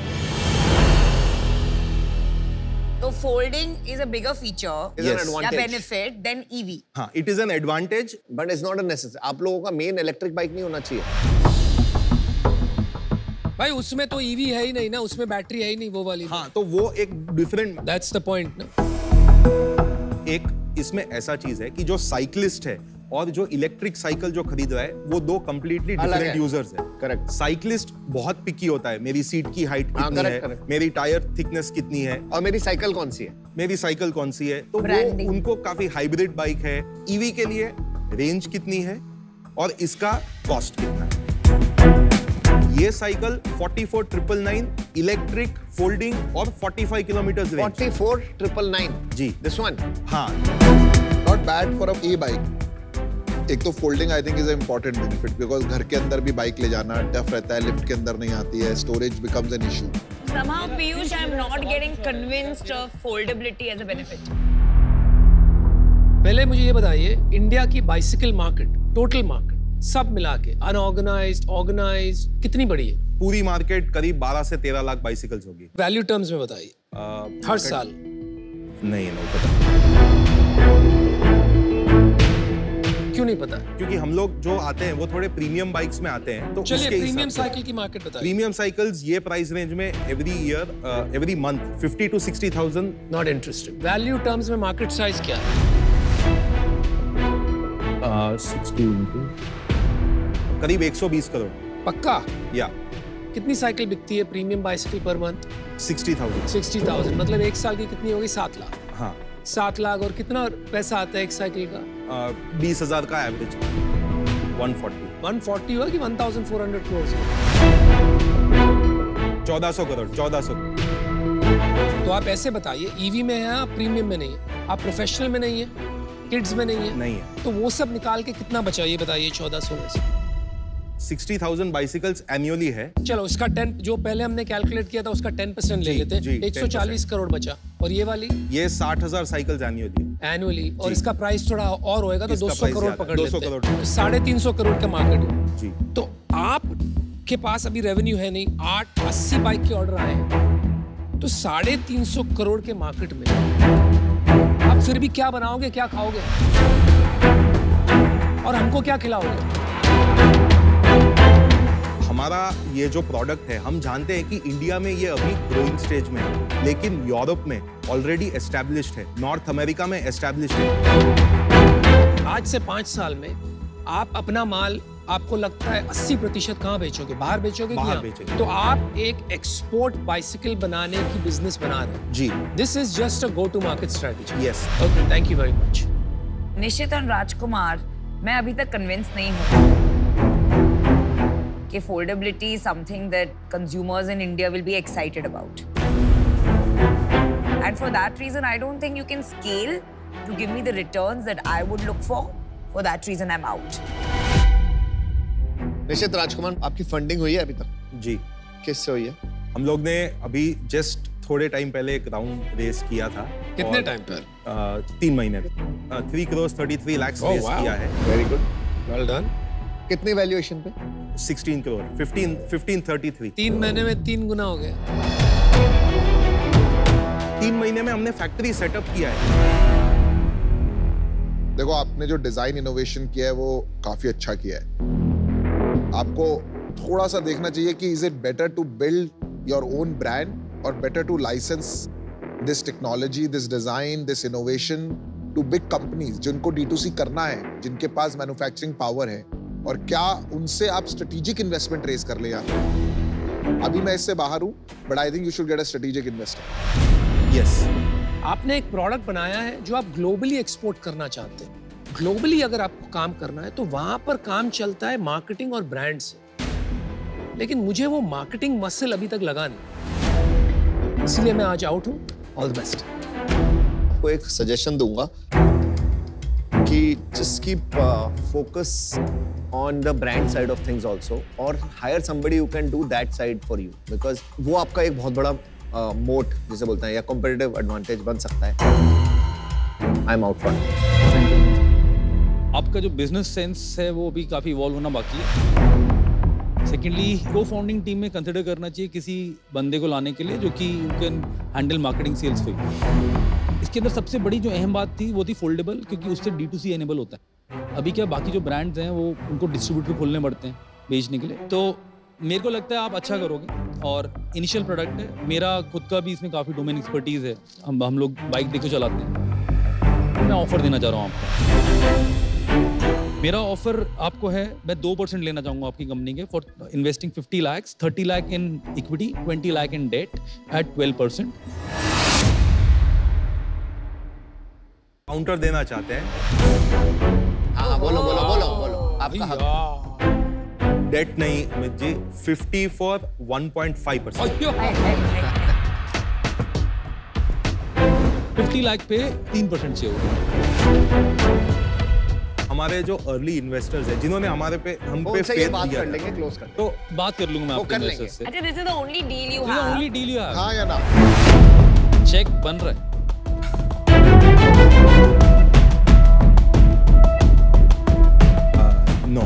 तो folding is a bigger feature Is an advantage. या बेनिफिट देन ईवी। हाँ, it is an advantage but it's not a necessity. आप लोगों का मेन इलेक्ट्रिक बाइक नहीं होना चाहिए। भाई उसमें तो ईवी है ही नहीं ना, उसमें बैटरी है ही नहीं वो वाली। हाँ, तो वो एक डिफरेंट, दैट्स द पॉइंट ना। एक इसमें ऐसा चीज है कि जो साइकिलिस्ट है और जो इलेक्ट्रिक साइकिल जो खरीद रहा है वो दो कंप्लीटली डिफरेंट यूजर्स है। करेक्ट। साइकिलिस्ट बहुत पिकी होता है, मेरी सीट की हाइट कितनी correct, है, correct. मेरी टायर थिकनेस कितनी है, और मेरी साइकिल कौन सी है, मेरी साइकिल कौन सी है, तो वो उनको काफी हाइब्रिड बाइक है। ईवी के लिए रेंज कितनी है और इसका कॉस्ट कितना है। ये साइकिल 44,999 इलेक्ट्रिक, फोल्डिंग और 45 किलोमीटर रेंज। 44,999 जी, दिस वन। हाँ, not bad for a e bike. एक तो folding I think is a important benefit, because घर के अंदर भी बाइक ले जाना टफ रहता है, लिफ्ट के अंदर नहीं आती है, storage becomes an issue. Somehow, Piyush, I'm not getting convinced of foldability as a benefit. पहले मुझे ये बताइए, इंडिया की बाइसिकल मार्केट, टोटल मार्केट सब मिला के अनऑर्गेनाइज्ड, ऑर्गेनाइज्ड कितनी बड़ी है? पूरी मार्केट करीब 12 से 13 लाख बाइसिकल्स होगी। वैल्यू टर्म्स में बताइए, हर साल। नहीं पता। क्यों नहीं पता? क्योंकि हम लोग जो आते हैं वो थोड़े प्रीमियम बाइक्स में आते हैं, तो चलिए प्रीमियम साइकिल की मार्केट बताइए। प्रीमियम साइकिल्स ये प्राइस रेंज में every year, every month 50 to 60,000। Not interested. Value terms में मार्केट साइज क्या है? 60 करीब 120 करोड़। पक्का? या कितनी साइकिल बिकती है प्रीमियम बाइसिकल पर मंथ? 60,000। 60,000 मतलब एक साल की कितनी होगी? 7 लाख। हाँ, 7 लाख। और कितना पैसा आता है एक साइकिल का? 20,000 का एवरेज। 140 हुआ कि 1,400 करोड़? 1400 करोड़। 1400। तो आप ऐसे बताइए, ईवी में है आप, प्रीमियम में नहीं है, आप प्रोफेशनल में नहीं है, किड्स में नहीं है? नहीं है। तो वो सब निकाल के कितना बचा ये बताइए 1400 में से? 60,000 बाइसिकल्स एनुअली है। चलो उसका 10 जो पहले हमने कैलकुलेट किया था उसका 10% ले लेते हैं, 140 करोड़ बचा। और ये वाली? ये 60,000 साइकिल्स एनुअली। और इसका प्राइस थोड़ा और होएगा तो 200 करोड़ पकड़ लेते हैं। 200 करोड़। 350 करोड़ का मार्केट है जी। तो आप के पास अभी रेवेन्यू है नहीं, 80 बाइक के ऑर्डर आए हैं, तो 350 करोड़ के मार्केट में आप फिर भी क्या बनाओगे, क्या खाओगे और हमको क्या खिलाओगे? हमारा ये जो प्रोडक्ट है, हम जानते हैं कि इंडिया में ये अभी ग्रोइंग स्टेज में है, लेकिन यूरोप में ऑलरेडी एस्टैब्लिश्ड है, नॉर्थ अमेरिका में एस्टैब्लिश्ड है। आज से 5 साल में आप अपना माल, आपको लगता है 80% कहाँ बेचोगे? बाहर बेचोगे? बाहर बेचोगे। तो आप एक एक्सपोर्ट बाइसिकल बनाने की बिजनेस बना रहे हैं। जी। This is just a go to market strategy. Yes. Okay, thank you very much. Nishchit और राजकुमार, मैं अभी तक कन्विंस नहीं हूँ कि foldability is something that consumers in India will be excited about. And for that reason, I don't think you can scale to give me the returns that I would look for. For that reason, I'm out. निश्चित राजकुमार, आपकी फंडिंग हुई है अभी तक? जी। किससे हुई है? हम लोग ने अभी जस्ट थोड़े टाइम पहले एक राउंड रेस किया था। कितने टाइम पर? 3 महीने। 3 crore 33 lakhs रेस किया है। Very good, well done. कितनी वैल्यूएशन पे? 16 crore, 1533। 3 महीने में 3 गुना हो गया। 3 महीने में हमने फैक्ट्री सेटअप किया है। देखो, आपने जो डिजाइन इनोवेशन किया है वो काफी अच्छा किया है। आपको थोड़ा सा देखना चाहिए कि is it better to build your own brand और better to license this technology, this design, this innovation to big companies जिनको D2C करना है, जिनके पास मैन्युफैक्चरिंग पावर है, और क्या उनसे आप स्ट्रेटेजिक इन्वेस्टमेंट रेज कर ले यार। अभी मैं इससे बाहर हूं, but I think you should get a strategic investor. Yes. आपने एक प्रोडक्ट बनाया है जो आप ग्लोबली एक्सपोर्ट करना चाहते हैं। ग्लोबली अगर आपको काम करना है तो वहां पर काम चलता है मार्केटिंग और ब्रांड से, लेकिन मुझे वो मार्केटिंग मसल अभी तक लगा नहीं, इसलिए मैं आज आउट हूं। All the best. आपको एक सजेशन दूंगा कि just keep focus on the brand side of things also, or hire somebody who can do that side for you, because वो आपका एक बहुत बड़ा मोट जिसे बोलते हैं या competitive advantage बन सकता है। I'm out for it. आपका जो बिजनेस सेंस है वो अभी काफ़ी इवॉल्व होना बाकी है। सेकेंडली, को फाउंडिंग टीम में कंसिडर करना चाहिए किसी बंदे को लाने के लिए जो कि you can handle marketing sales पे। इसके अंदर सबसे बड़ी जो अहम बात थी वो थी फोल्डेबल, क्योंकि उससे D2C एनेबल होता है। अभी क्या बाकी जो ब्रांड्स हैं वो उनको डिस्ट्रीब्यूटर खोलने पड़ते हैं बेचने के लिए, तो मेरे को लगता है आप अच्छा करोगे और इनिशियल प्रोडक्ट है, मेरा खुद का भी इसमें काफ़ी डोमेन एक्सपर्टीज है, हम लोग बाइक देखो चलाते हैं। मैं ऑफर देना चाह रहा हूँ आपको। मेरा ऑफर आपको है, मैं 2% लेना चाहूँगा आपकी कंपनी के for investing 50 lakh, 30 lakh in equity, 20 lakh in debt at 12%। Counter देना चाहते हैं। हाँ बोलो बोलो बोलो बोलो, आपका हक। डेट नहीं अमित जी, 50 फॉर 1.5%। 50 लाख पे 3% से होगा। हमारे जो अर्ली इन्वेस्टर्स हैं जिन्होंने हमारे पे हम पे फेथ फेथ बात दिया कर था, लेंगे, क्लोज कर तो बात कर लूंगा मैं आपके इन्वेस्टर्स से। अच्छा, this is the only deal you This is the have. only deal you have. हाँ या ना? चेक बन रहा है। नो।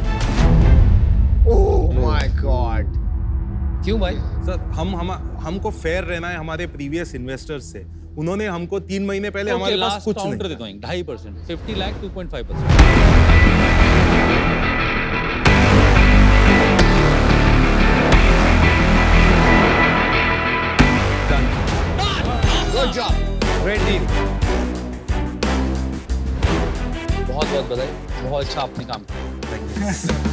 Oh my god. क्यों भाई? सर हमको फेयर रहना है हमारे प्रीवियस इन्वेस्टर्स से। उन्होंने हमको 3 महीने पहले हमारे पास कुछ नहीं काउंटर देता हूं 2.5%, 50 lakh 2.5%। Good job, great deal. बहुत बहुत बधाई, बहुत अच्छा आपने काम किया।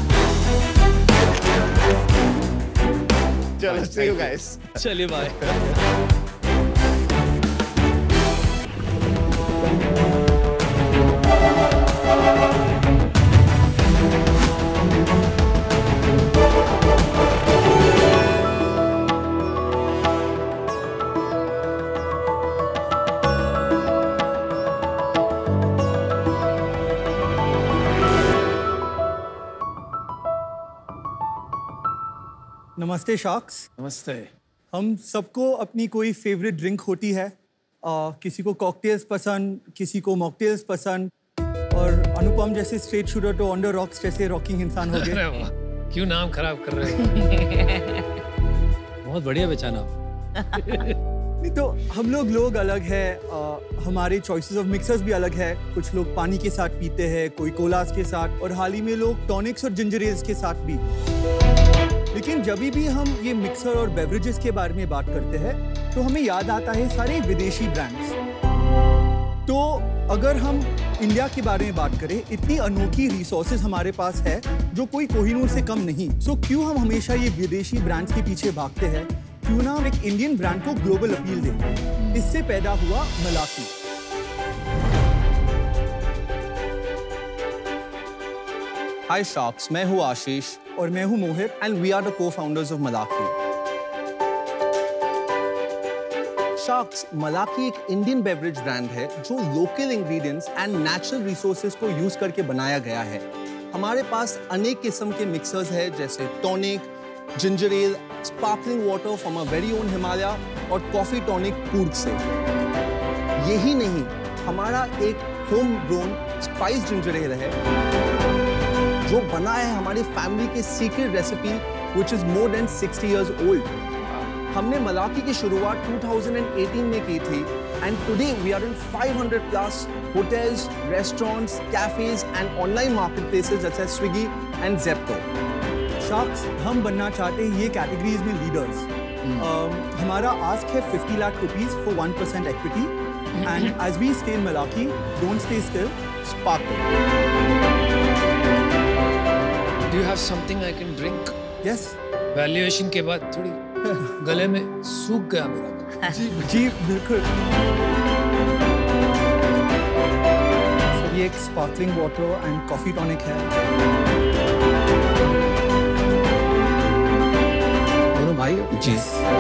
चलो सी यू गाइस। चलिए बाय। नमस्ते शार्क्स। नमस्ते। हम सबको अपनी कोई फेवरेट ड्रिंक होती है। किसी को कॉकटेल्स पसंद, किसी को मॉकटेल्स पसंद, और अनुपम जैसे स्ट्रेट शूटर तो ऑन द रॉक्स जैसे रॉकिंग इंसान हो गए। क्यों नाम खराब कर रहे हो? बहुत बढ़िया पहचाना। नहीं तो हम लोग अलग है, हमारे चॉइसेस ऑफ मिक्सर्स भी अलग है। कुछ लोग पानी के साथ पीते हैं, कोई कोलास के साथ, और हाल ही में लोग टॉनिक्स और जिंजर एल्स के साथ भी। लेकिन जब भी हम ये मिक्सर और बेवरेजेस के बारे में बात करते हैं तो हमें याद आता है सारे विदेशी ब्रांड्स। तो अगर हम इंडिया के बारे में बात करें, इतनी अनोखी रिसोर्सेज हमारे पास है जो कोई कोहिनूर से कम नहीं। सो क्यों हम हमेशा ये विदेशी ब्रांड्स के पीछे भागते हैं? क्यों ना हम एक इंडियन ब्रांड को ग्लोबल अपील दें? इससे पैदा हुआ मलाकी। हाय शार्क्स, मैं हूँ आशीष और मैं हूँ Mohit, and we are the co-founders of Malaki. Sharks, Malaki एक इंडियन बेवरेज ब्रांड है जो local ingredients and natural resources को यूज करके बनाया गया है। हमारे पास अनेक किस्म के मिक्सर्स हैं जैसे tonic, ginger ale, sparkling water from a very own Himalaya और कॉफी टॉनिक कूर्ग से। यही नहीं, हमारा एक home grown spice ginger ale है जो बना है हमारी फैमिली के secret recipe which is more than 60 years old। हमने मलाकी की शुरुआत 2018 में की थी and today we are in 500 plus hotels, restaurants, cafes and online marketplaces such as Swiggy and Zepto। Sharks, हम बनना चाहते हैं ये कैटेगरीज में लीडर्स। हमारा आस्क है 50 लाख rupees for 1% equity, and as we stay in Malaki, don't stay still, sparkle. Do you have something I can drink? Yes. Valuation के बाद थोड़ी गले में सूख गया मेरा। जी बिल्कुल। ये एक sparkling water and coffee tonic है। दोनों भाई जी।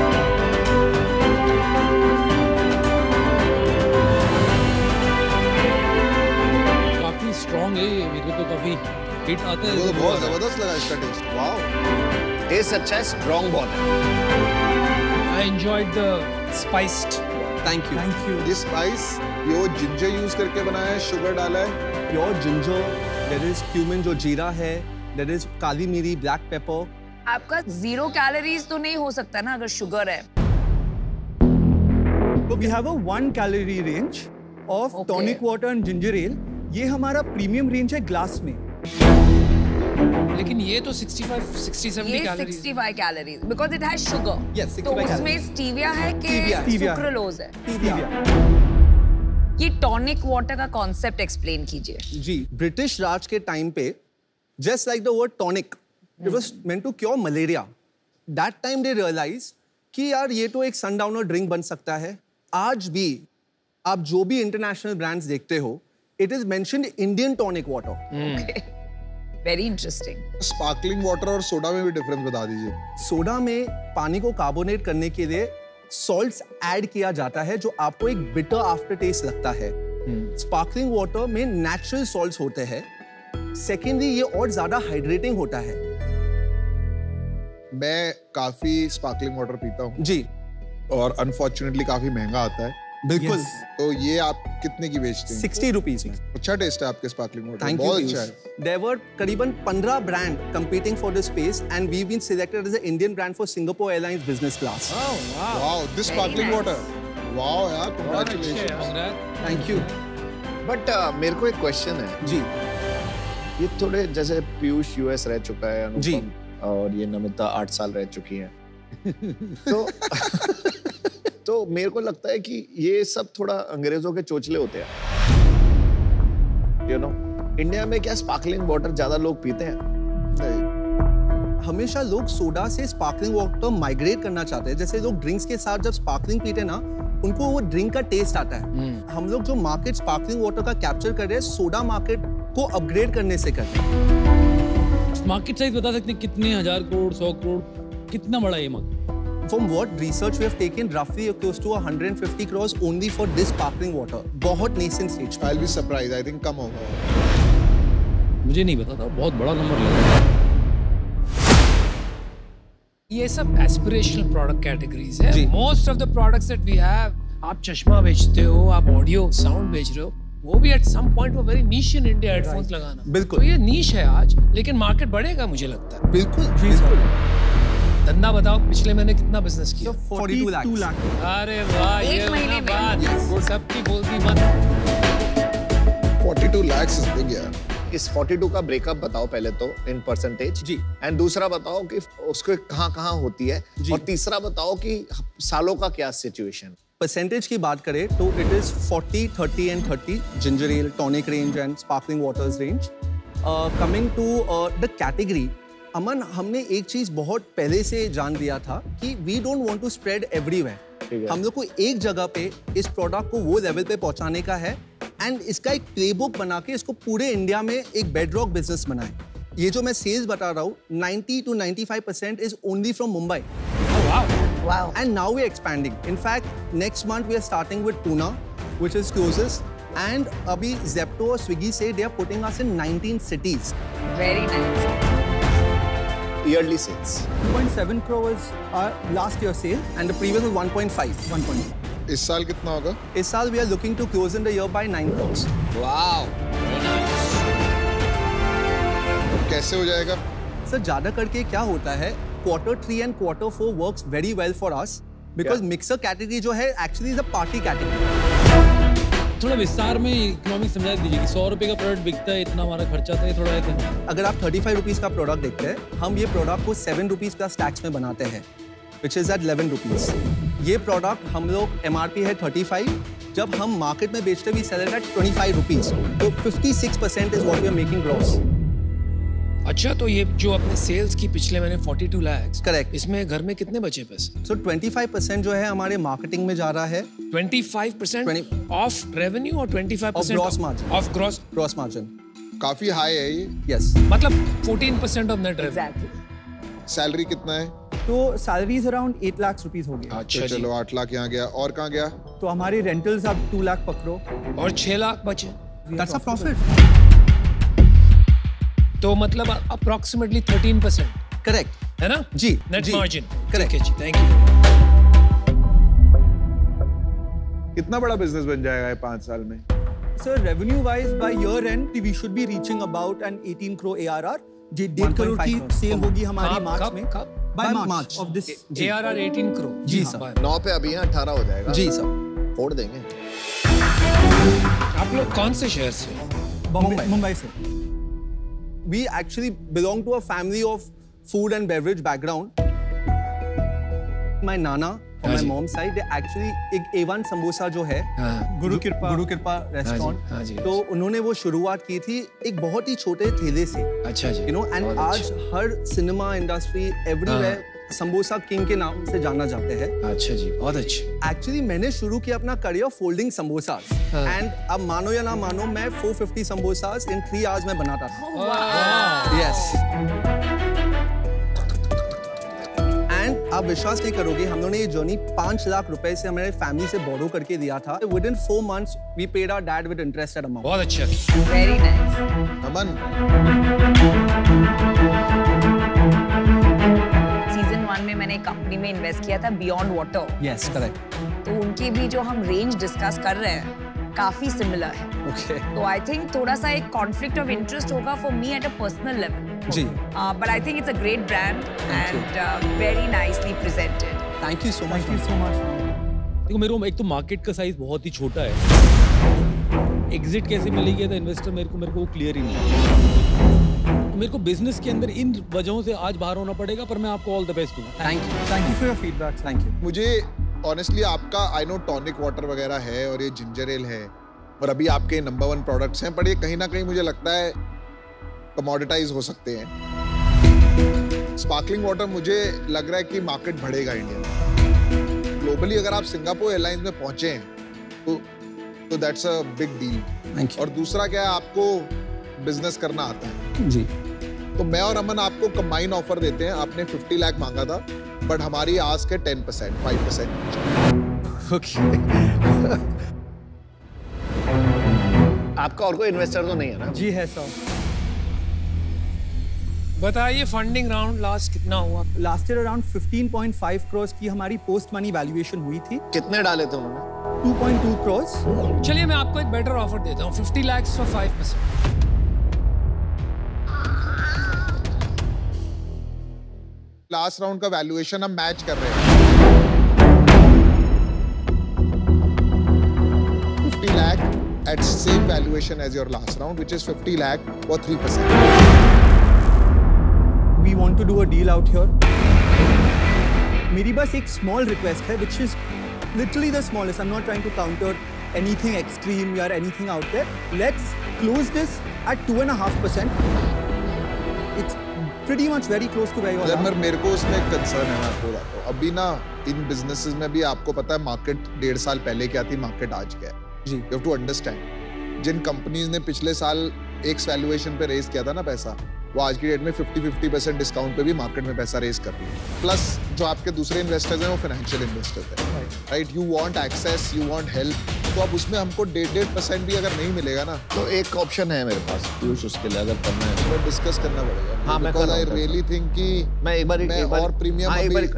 काफी स्ट्रॉन्ग है, मेरे को तो काफी हिट आता है। तो बहुत जबरदस्त लगा इसका टेस्ट। वाओ, टेस्ट अच्छा है, स्ट्रॉन्ग बहुत है। I enjoyed the spiced। Thank you. ये स्पाइस प्योर जिंजर यूज करके बनाया है, शुगर डाला है? Pure ginger, there is cumin जो जीरा है, देयर इज काली मिरी, ब्लैक पेपर। आपका 0 कैलोरीज तो नहीं हो सकता ना अगर शुगर है? तो we have a 1 calorie range of tonic water and ginger ale. ये हमारा प्रीमियम रेंज है ग्लास में। लेकिन ये तो 65-70 calories. 65 calories because it has sugar. Yes, 65 तो उसमें calories. स्टीविया है कि Stevia। सुक्रोलोज है? Stevia। ये टॉनिक वाटर का कॉन्सेप्ट एक्सप्लेन कीजिए। जी, ब्रिटिश राज के टाइम पे just like the word tonic, it was meant to cure malaria. That time they realized कि यार ये तो एक सनडाउनर ड्रिंक बन सकता है। आज भी आप जो भी इंटरनेशनल ब्रांड्स देखते हो, it is mentioned Indian tonic water. Very interesting. Sparkling water और सोडा में भी डिफरेंस बता दीजिए। सोडा में पानी को कार्बोनेट करने के लिए सॉल्ट्स ऐड किया जाता है जो आपको एक बिटर आफ्टर टेस्ट लगता है। स्पार्कलिंग वाटर में नेचुरल सॉल्ट्स होते हैं। सेकेंडली ये और ज्यादा हाइड्रेटिंग होता है। मैं काफी स्पार्कलिंग वाटर पीता हूँ जी, और अनफॉर्चुनेटली काफी महंगा आता है। बिल्कुल। तो ये आप कितने की बेचते हैं? 60 रुपीज में। अच्छा टेस्ट है आपके स्पार्कलिंग वाटर, Thank you, बहुत Piyush. अच्छा है। There were करीबन 15 brand competing for this space and we've been selected as an Indian brand for Singapore Airlines business class. Wow, this sparkling water. Wow यार, congratulations. Thank you. बट मेरे को एक क्वेश्चन है जी। ये थोड़े जैसे पीयूष यूएस रह चुका है, जी। अनुपम और ये नमिता 8 साल रह चुकी हैं। तो मेरे को लगता है कि ये सब थोड़ा अंग्रेजों के चोचले होते हैं। इंडिया में क्या स्पार्कलिंग वाटर ज्यादा लोग पीते हैं? नहीं। हमेशा लोग सोडा से स्पार्कलिंग वाटर माइग्रेट करना चाहते हैं। जैसे लोग ड्रिंक्स के साथ जब स्पार्कलिंग पीते ना, उनको वो ड्रिंक का टेस्ट आता है। हम लोग जो मार्केट स्पार्कलिंग वाटर का कैप्चर कर रहे हैं, सोडा मार्केट को अपग्रेड करने से कर रहे हैं। मार्केट साइज बता सकते हैं कितने 1000 करोड़ 100 करोड़, कितना बड़ा ये market? From what research we have taken, roughly close to 150 crores only for this sparkling water. बहुत nascent stage. I'll be surprised. I think कम होगा। मुझे नहीं पता था, बहुत बड़ा नंबर लगा। ये सब एस्पिरेशनल प्रोडक्ट कैटेगरीज है। Most of the products that we have, आप चश्मा बेचते हो, आप ऑडियो साउंड बेच रहे हो, वो भी एट सम पॉइंट वो very niche in India headphones लगाना। बिल्कुल। तो ये नीश है आज, लेकिन मार्केट बढ़ेगा मुझे लगता है। बिल्कुल, बिल्कुल। धंधा बताओ, पिछले महीने कितना बिजनेस किया? 42 लाख। अरे वाह, ये महीने में बात सबकी बोलती मत। 42 lakhs is big यार। इस 42 का ब्रेकअप बताओ पहले तो इन परसेंटेज जी, एंड दूसरा बताओ कि उसको कहाँ होती है, और तीसरा बताओ कि सालों का क्या सिचुएशन। परसेंटेज की बात करें तो it is 40, 30 and 30 ginger ale, tonic range and sparkling waters range. Coming to the category, Aman, हमने एक चीज बहुत पहले से जान लिया था कि we don't want to spread everywhere. हम लोग को एक जगह पे इस प्रोडक्ट को वो लेवल पे पहुंचाने का है एंड इसका एक प्लेबुक बना के इसको पूरे इंडिया में एक बेडरॉक बिजनेस बनाए। ये जो मैं सेल्स बता रहा हूँ, 90 to 95% is only from Mumbai. Wow. And now we're expanding. In fact, next month we are starting with Pune, which is closest. And abhi Zepto or Swiggy say they are putting us in 19 cities. Very nice. Yearly sales. 2.7 crore was our last year sale. And the previous was 1.5. 1.5. इस साल कितना होगा? इस साल we are looking to close in the year by 9 crores. Wow. कैसे हो जाएगा? Sir, ज़्यादा करके क्या होता है? Q3 and Q4 works very well for us because mixer category जो है actually is a party category. थोड़ा विस्तार में इकोनॉमिक्स समझा दीजिए कि 100 रुपए का प्रोडक्ट बिकता है, इतना हमारा खर्चा था, ये थोड़ा है। अगर आप 35 रुपीस का प्रोडक्ट देखते हैं, हम ये प्रोडक्ट को 7 रुपीस प्लस टैक्स में बनाते हैं, which is at 11 रुपीस। ये प्रोडक्ट हम लोग MRP है 35, जब हम मार्केट में बेचते भी सेल एट 25 रुपीस, तो 56% is what we are making gross. अच्छा, तो ये जो अपने सेल्स की पिछले महीने 42 लाख, करेक्ट, इसमें घर में कितने बचे पैसे? सो 25% जो है हमारे मार्केटिंग में जा रहा है। 25% ऑफ रेवेन्यू और 25% gross margin. Of gross margin काफी हाई है ये। यस, मतलब 14% ऑफ नेट रेवेन्यू। सैलरी कितना है? तो सैलरीज अराउंड 8 लाख रुपीस हो गया। अच्छा, चलो 8 लाख यहाँ गया, और कहाँ गया? तो हमारे रेंटल्स अब 2 लाख पकड़ो और 6 लाख बचे। That's a profit. तो मतलब अप्रोक्सीमेटली 13%। करेक्ट है ना जी, नेट मार्जिन। करेक्ट जी, थैंक यू। कितना बड़ा बिजनेस बन जाएगा ये 5 साल में? Sir, revenue wise by year end we should be reaching about an 18 crore ARR. जी 1.5 करोड़ की सेल होगी हमारी मार्च में। By March of this ARR 18 crore। जी सर। 9 पे अभी 18 हो जाएगा। जी सर, फोड़ देंगे। आप लोग कौन से शहर से? मुंबई से। we actually belong to a family of food and beverage background. My nana on my mom's side, they actually एक A1 समोसा जो है गुरु कृपा रेस्टोरेंट, तो उन्होंने वो शुरुआत की थी एक बहुत ही छोटे ठेले से. अच्छा जी. You know, and आज हर cinema industry everywhere Samosa King के नाम से जाना जाते हैं. अच्छा जी, बहुत अच्छे. एक्चुअली मैंने शुरू किया अपना करियर फोल्डिंग समोसास, एंड अब मानो या ना मानो मैं 450 समोसास इन 3 आवर्स में बनाता था. यस. एंड आप विश्वास नहीं करोगे, हम लोगों ने ये जर्नी 5 लाख रुपए से हमारे फैमिली से बोरो करके दिया था. Within 4 months we paid our dad with interested amount. बहुत अच्छा. Very nice. अमन. सीजन 1 में मैंने एक कंपनी में इन्वेस्ट किया था, बियॉन्ड वाटर. Yes, correct. तो उनके भी जो हम रेंज डिस्कस कर रहे हैं काफी सिमिलर है. Okay. तो आई थिंक थोड़ा सा एक कॉन्फ्लिक्ट ऑफ इंटरेस्ट होगा for me at a personal level. जी. But I think it's a great brand and very nicely presented. Thank you so much. Thank you so much. देखो मेरे को एक तो मार्केट का साइज बहुत ही छोटा है. एग्जिट कैसे मिलेगी तो इन्वेस्टर मेरे को क्लियर ही नहीं है. मेरे को बिजनेस के अंदर इन वजहों से आज बाहर होना पड़ेगा, पर मैं आपको ऑल द बेस्ट दूंगा. Thank you for your feedback. Thank you. मुझे ऑनेस्टली आपका आई नो टॉनिक वाटर वगैरह है और ये जिंजर एल है और अभी आपके नंबर 1 प्रोडक्ट्स हैं, पर ये कहीं ना कहीं मुझे लगता है कमोडिटाइज हो सकते हैं. स्पार्कलिंग वाटर मुझे लग रहा है कि मार्केट बढ़ेगा इंडिया में. ग्लोबली अगर आप सिंगापुर एयरलाइंस में पहुंचे हैं तो दैट्स अ बिग डील. और दूसरा क्या है, आपको बिजनेस करना आता है. जी. तो मैं और अमन आपको कंबाइन ऑफर देते हैं. आपने 50 लाख मांगा था, बट हमारी आस्क है 10%, 5%. आपका और कोई इन्वेस्टर तो नहीं है ना? जी है सर. बताइए फंडिंग राउंड लास्ट कितना हुआ? लास्ट ईयर अराउंड 15.5 करोड़ की हमारी पोस्ट मनी वैल्यूएशन हुई थी. कितने डाले थे उन्होंने? 2.2 करोड़. चलिए मैं आपको एक बेटर ऑफर देता हूँ, 50 लाख फॉर 5%. लास्ट राउंड का वैल्यूएशन हम मैच कर रहे हैं. 50 lakh at same valuation as your last round, which is 50 lakh for 3%. We want to do a deal out here. मेरी बस एक small request है, which is literally the smallest. I'm not trying to counter anything extreme or anything out there. Let's close this at 2.5%. It's pretty much very close to where you are. मेरे को उसमें एक कंसर्न है, मैं आपको बताता हूँ. अभी ना इन बिजनेसेस में भी आपको पता है मार्केट 1.5 साल पहले क्या थी, मार्केट आज क्या है. जी. You have to understand. जिन कंपनीज ने पिछले साल एक वैल्यूएशन पे रेज किया था ना पैसा, वो आज की डेट में 50% डिस्काउंट पे भी मार्केट में पैसा रेज कर रही है. प्लस जो आपके दूसरे इन्वेस्टर्स हैं वो फाइनेंशियल इन्वेस्टर्स हैं. Right. You want access, you want help. तो अब उसमें हमको 1.5% भी अगर नहीं मिलेगा ना, तो एक ऑप्शन है मेरे पास पीयूष, उसके लिए अगर करना है तो डिस्कस करना पड़ेगा. हाँ, मैं आई रियली थिंक कि मैं एक बार और प्रीमियम एक बार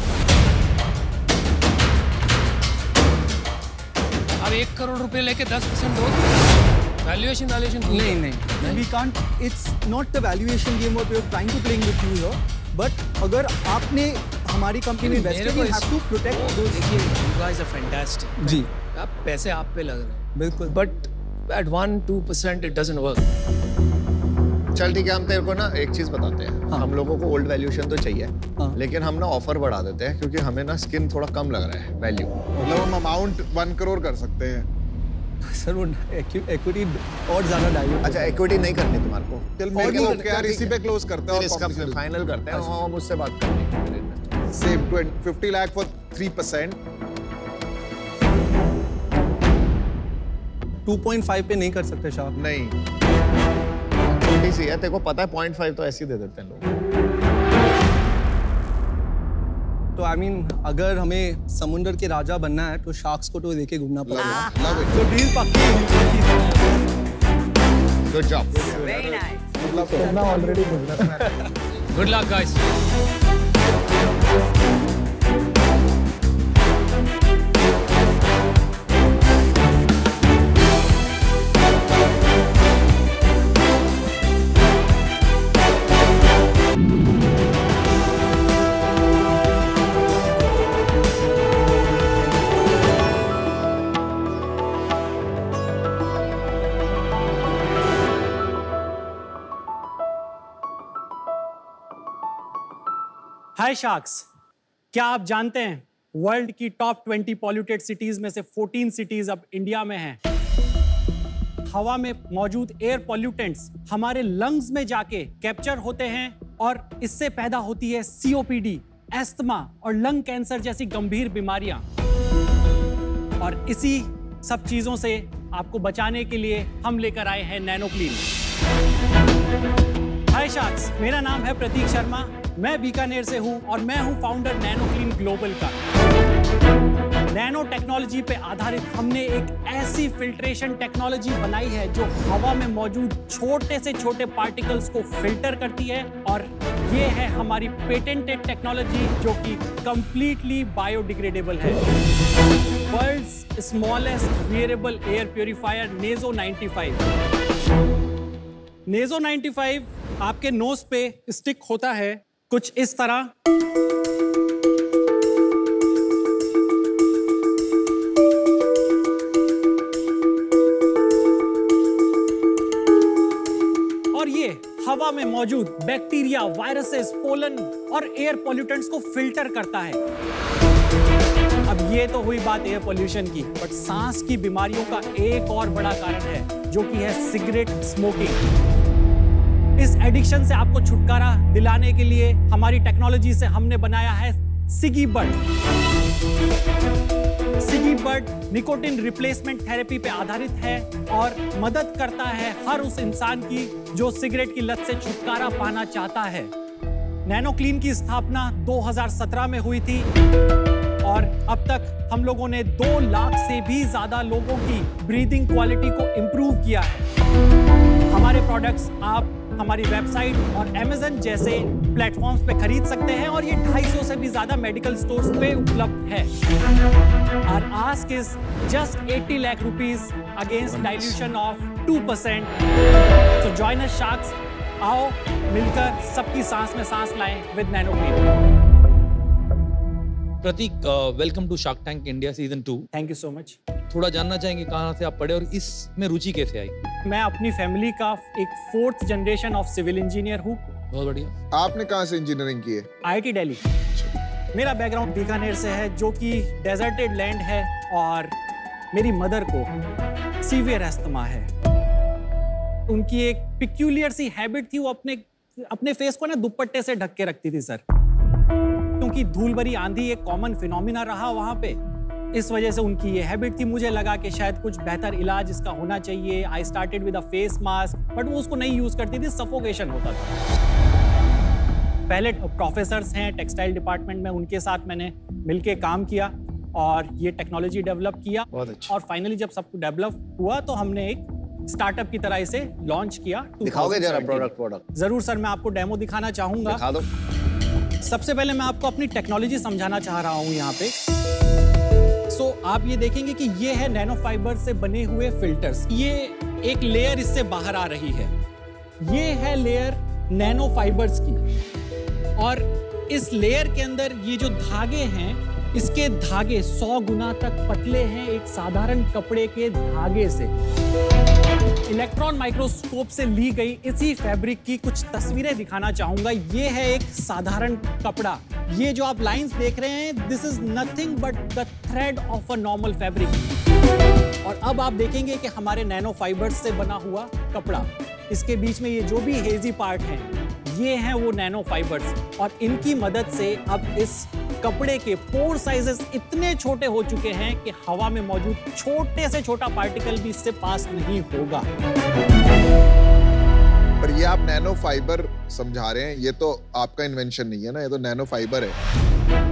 अब 1 करोड़ रुपए लेके 10% दो. वैल्यूएशन नहीं. We can't. It's not the valuation game what we're trying to playing with you here. But अगर आपने हमारी कंपनी में इन्वेस्ट किया, you have to protect those. You guys are fantastic. जी. अब पैसे आप पे लग रहे हैं. बिल्कुल. But at 1-2% it doesn't work. चल ठीक है, हम तेरे को ना एक चीज बताते हैं. हाँ. हम लोगों को ओल्ड वैल्यूएशन तो चाहिए, हाँ. लेकिन हम ना ऑफर बढ़ा देते हैं क्योंकि हमें ना स्किन थोड़ा कम लग रहा है वैल्यू. मतलब हम अमाउंट 1 करोड़ कर सकते हैं. सर वो इक्विटी और ज्यादा डाइल्यूट. अच्छा, इक्विटी नहीं करनी तुम्हारे को? चल मेरे को क्या यार, इसी पे क्लोज करते हैं और इसका फाइनल करते हैं. हाँ, मुझसे बात करनी. Same 50 lakh for 3%. 2.5 पे नहीं कर सकते शाह? नहीं. छोटी सी है, तेरे को पता है 0.5 तो ऐसे ही दे देते हैं लोग. तो आई मीन अगर हमें समुंदर के राजा बनना है तो शार्क्स को तो लेके घूमना पड़ेगा. तो डील पक्की. Good job. Very nice. मतलब मैं already businessman. Good luck guys. Hi sharks, क्या आप जानते हैं वर्ल्ड की टॉप 20 पॉल्यूटेड सिटीज में से 14 सिटीज अब इंडिया में हैं। हवा में मौजूद एयर पॉल्यूटेंट्स हमारे लंग्स में जाके कैप्चर होते हैं और इससे पैदा होती है COPD, एस्थमा और लंग कैंसर जैसी गंभीर बीमारियां। और इसी सब चीजों से आपको बचाने के लिए हम लेकर आए हैं नैनो क्लीन। हाय शार्क्स, मेरा नाम है प्रतीक शर्मा, मैं बीकानेर से हूं और मैं हूं फाउंडर नैनो क्लीन ग्लोबल का। नैनो टेक्नोलॉजी पे आधारित हमने एक ऐसी फिल्ट्रेशन टेक्नोलॉजी बनाई है जो हवा में मौजूद छोटे से छोटे पार्टिकल्स को फिल्टर करती है, और ये है हमारी पेटेंटेड टेक्नोलॉजी जो कि कंप्लीटली बायोडिग्रेडेबल है। World's smallest wearable air purifier Naso 95। Naso 95 आपके नोज पे स्टिक होता है कुछ इस तरह। और ये हवा में मौजूद बैक्टीरिया, वायरसेस, पोलन और एयर पॉल्यूटेंट्स को फिल्टर करता है। अब ये तो हुई बात एयर पॉल्यूशन की, बट सांस की बीमारियों का एक और बड़ा कारण है जो कि है सिगरेट स्मोकिंग। इस एडिक्शन से आपको छुटकारा दिलाने के लिए हमारी टेक्नोलॉजी से हमने बनाया है Ciggy Bud. Ciggy Bud nicotine replacement therapy पे आधारित है और मदद करता है हर उस इंसान की जो सिगरेट की लत से छुटकारा पाना चाहता है। नैनो क्लीन की स्थापना 2017 में हुई थी और अब तक हम लोगों ने 2 लाख से भी ज्यादा लोगों की ब्रीदिंग क्वालिटी को इंप्रूव किया है। हमारे प्रोडक्ट्स आप हमारी वेबसाइट और Amazon जैसे प्लेटफॉर्म्स पे खरीद सकते हैं और ये 250 से भी ज्यादा मेडिकल स्टोर्स पे उपलब्ध है। Our ask is just 80 lakh rupees against dilution of 2%. So join us sharks, आओ मिलकर सबकी सांस में सांस लाएं with Nano Clean. Prateek, welcome to shark tank India season 2। Thank you so much. थोड़ा जानना चाहेंगे कहाँ से आप पढ़े और इसमें रुचि कैसे आई? मैं अपनी फैमिली का एक 4th generation of civil engineer हूँ। बहुत बढ़िया। आपने कहाँ से इंजीनियरिंग की है? IIT दिल्ली। मेरा बैकग्राउंड बीकानेर से है जो कि डेजर्टेड लैंड है और मेरी मदर को सीवियर एस्थमा है। उनकी एक पिक्यूलियर सी हैबिट थी, वो अपने फेस को ना दुपट्टे से ढक के रखती थी सर, क्योंकि धूल भरी आंधी एक कॉमन फिनोमिना रहा वहां पे। इस वजह से उनकी ये हैबिट थी। मुझे लगा कि शायद कुछ बेहतर इलाज इसका होना चाहिए। I started with a face mask, but वो उसको नहीं यूज करती थी, सफोकेशन होता था। पहले प्रोफेसर्स हैं टेक्सटाइल डिपार्टमेंट में, उनके साथ मैंने मिलके काम किया और ये टेक्नोलॉजी डेवलप किया। बहुत अच्छा। और फाइनली जब सब कुछ डेवलप हुआ तो हमने एक स्टार्टअप की तरह इसे लॉन्च किया। दिखाओगे जरा प्रोडक्ट? जरूर सर, मैं आपको डेमो दिखाना चाहूंगा। दिखा दो। सबसे पहले मैं आपको अपनी टेक्नोलॉजी समझाना चाह रहा हूं यहाँ पे। सो आप ये देखेंगे कि ये है नैनो फाइबर से बने हुए फिल्टर्स। ये एक लेयर इससे बाहर आ रही है, ये है लेयर नैनो फाइबर्स की, और इस लेयर के अंदर ये जो धागे हैं, इसके धागे 100 गुना तक पतले हैं एक साधारण कपड़े के धागे से। इलेक्ट्रॉन माइक्रोस्कोप से ली गई इसी फैब्रिक की कुछ तस्वीरें दिखाना चाहूंगा। ये है एक साधारण कपड़ा। ये जो आप लाइंस देख रहे हैं, this is nothing but the thread of a normal fabric. और अब आप देखेंगे कि हमारे नैनो फाइबर्स से बना हुआ कपड़ा, इसके बीच में ये जो भी हेजी पार्ट हैं, ये हैं वो नैनो फाइबर्स, और इनकी मदद से अब इस कपड़े के पोर साइजेस इतने छोटे हो चुके हैं कि हवा में मौजूद छोटे से छोटा पार्टिकल भी इससे पास नहीं होगा। पर ये आप नैनो फाइबर समझा रहे हैं, ये तो आपका इन्वेंशन नहीं है ना, ये तो नैनो फाइबर है।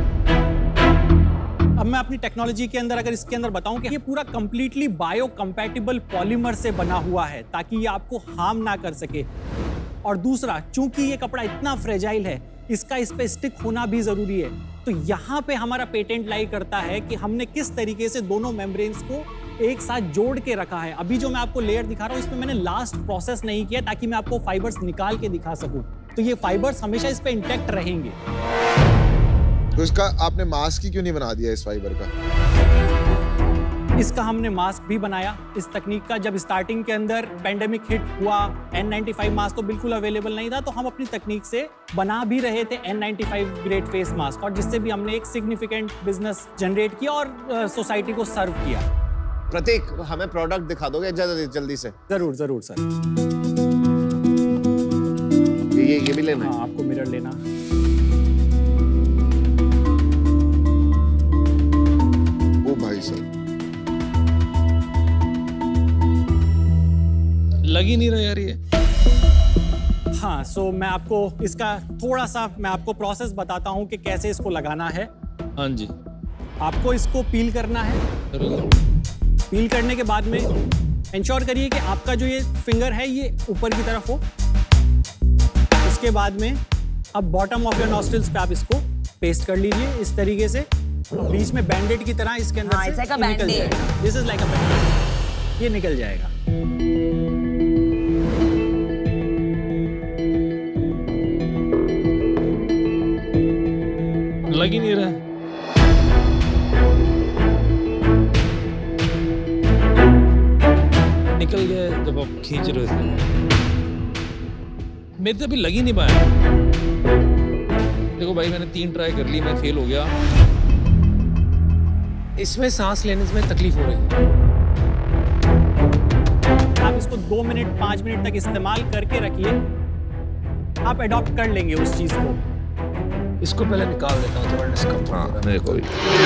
अब मैं अपनी टेक्नोलॉजी के अंदर अगर इसके अंदर बताऊं कि ये पूरा कंप्लीटली बायो कंपैटिबल पॉलीमर से बना हुआ है ताकि ये आपको हार्म ना कर सके। और दूसरा, चूंकि ये कपड़ा इतना फ्रेजाइल है, इसका इस पे स्टिक होना भी जरूरी है। तो यहाँ पे हमारा पेटेंट लाई करता है कि हमने किस तरीके से दोनों मेम्ब्रेन्स को एक साथ जोड़ के रखा है। अभी जो मैं आपको लेयर दिखा रहा हूँ, इसमें मैंने लास्ट प्रोसेस नहीं किया ताकि मैं आपको फाइबर्स निकाल के दिखा सकूं। तो ये फाइबर्स हमेशा इस पे इंटैक्ट रहेंगे। तो इसका आपने मास्क ही क्यों नहीं बना दिया इस फाइबर का? इसका हमने मास्क भी बनाया इस तकनीक का। जब स्टार्टिंग के अंदर पेंडेमिक हिट हुआ, N95 मास्क तो बिल्कुल अवेलेबल नहीं था, तो हम अपनी तकनीक से बना भी रहे थे N95 ग्रेड फेस मास्क, और जिससे भी हमने एक सिग्निफिकेंट बिजनेस जनरेट किया और सोसाइटी को सर्व किया। प्रतीक, हमें प्रोडक्ट दिखा दोगे जल्दी से? जरूर जरूर सर। ये भी लेना है? हाँ, आपको मिरर लेना। ओ भाई साहब, लग ही नहीं रहा यार ये। हाँ, सो मैं आपको इसका थोड़ा सा प्रोसेस बताता हूँ कि कैसे इसको लगाना है। हाँ जी। आपको इसको पील करना है। पील करने के बाद में इंश्योर करिए कि आपका जो ये फिंगर है ये ऊपर की तरफ हो। उसके बाद में अब बॉटम ऑफ योर नॉस्ट्रिल्स पे आप इसको पेस्ट कर लीजिए इस तरीके से। बीच में बैंडेड की तरह इसके अंदर से निकल जाएगा। This is like a bandaid, ये निकल जाएगा। लग ही नहीं रहा है। निकल गया जब आप खींच रहे थे। मेरे तो अभी लग ही नहीं पाया। देखो भाई, मैंने 3 ट्राई कर ली, मैं फेल हो गया। इसमें सांस लेने में तकलीफ हो रही है। आप इसको 2 मिनट 5 मिनट तक इस्तेमाल करके रखिए, आप अडॉप्ट कर लेंगे उस चीज को। इसको पहले निकाल देता हूँ, थोड़ा डिस्कम्फर्ट मेरे को भी।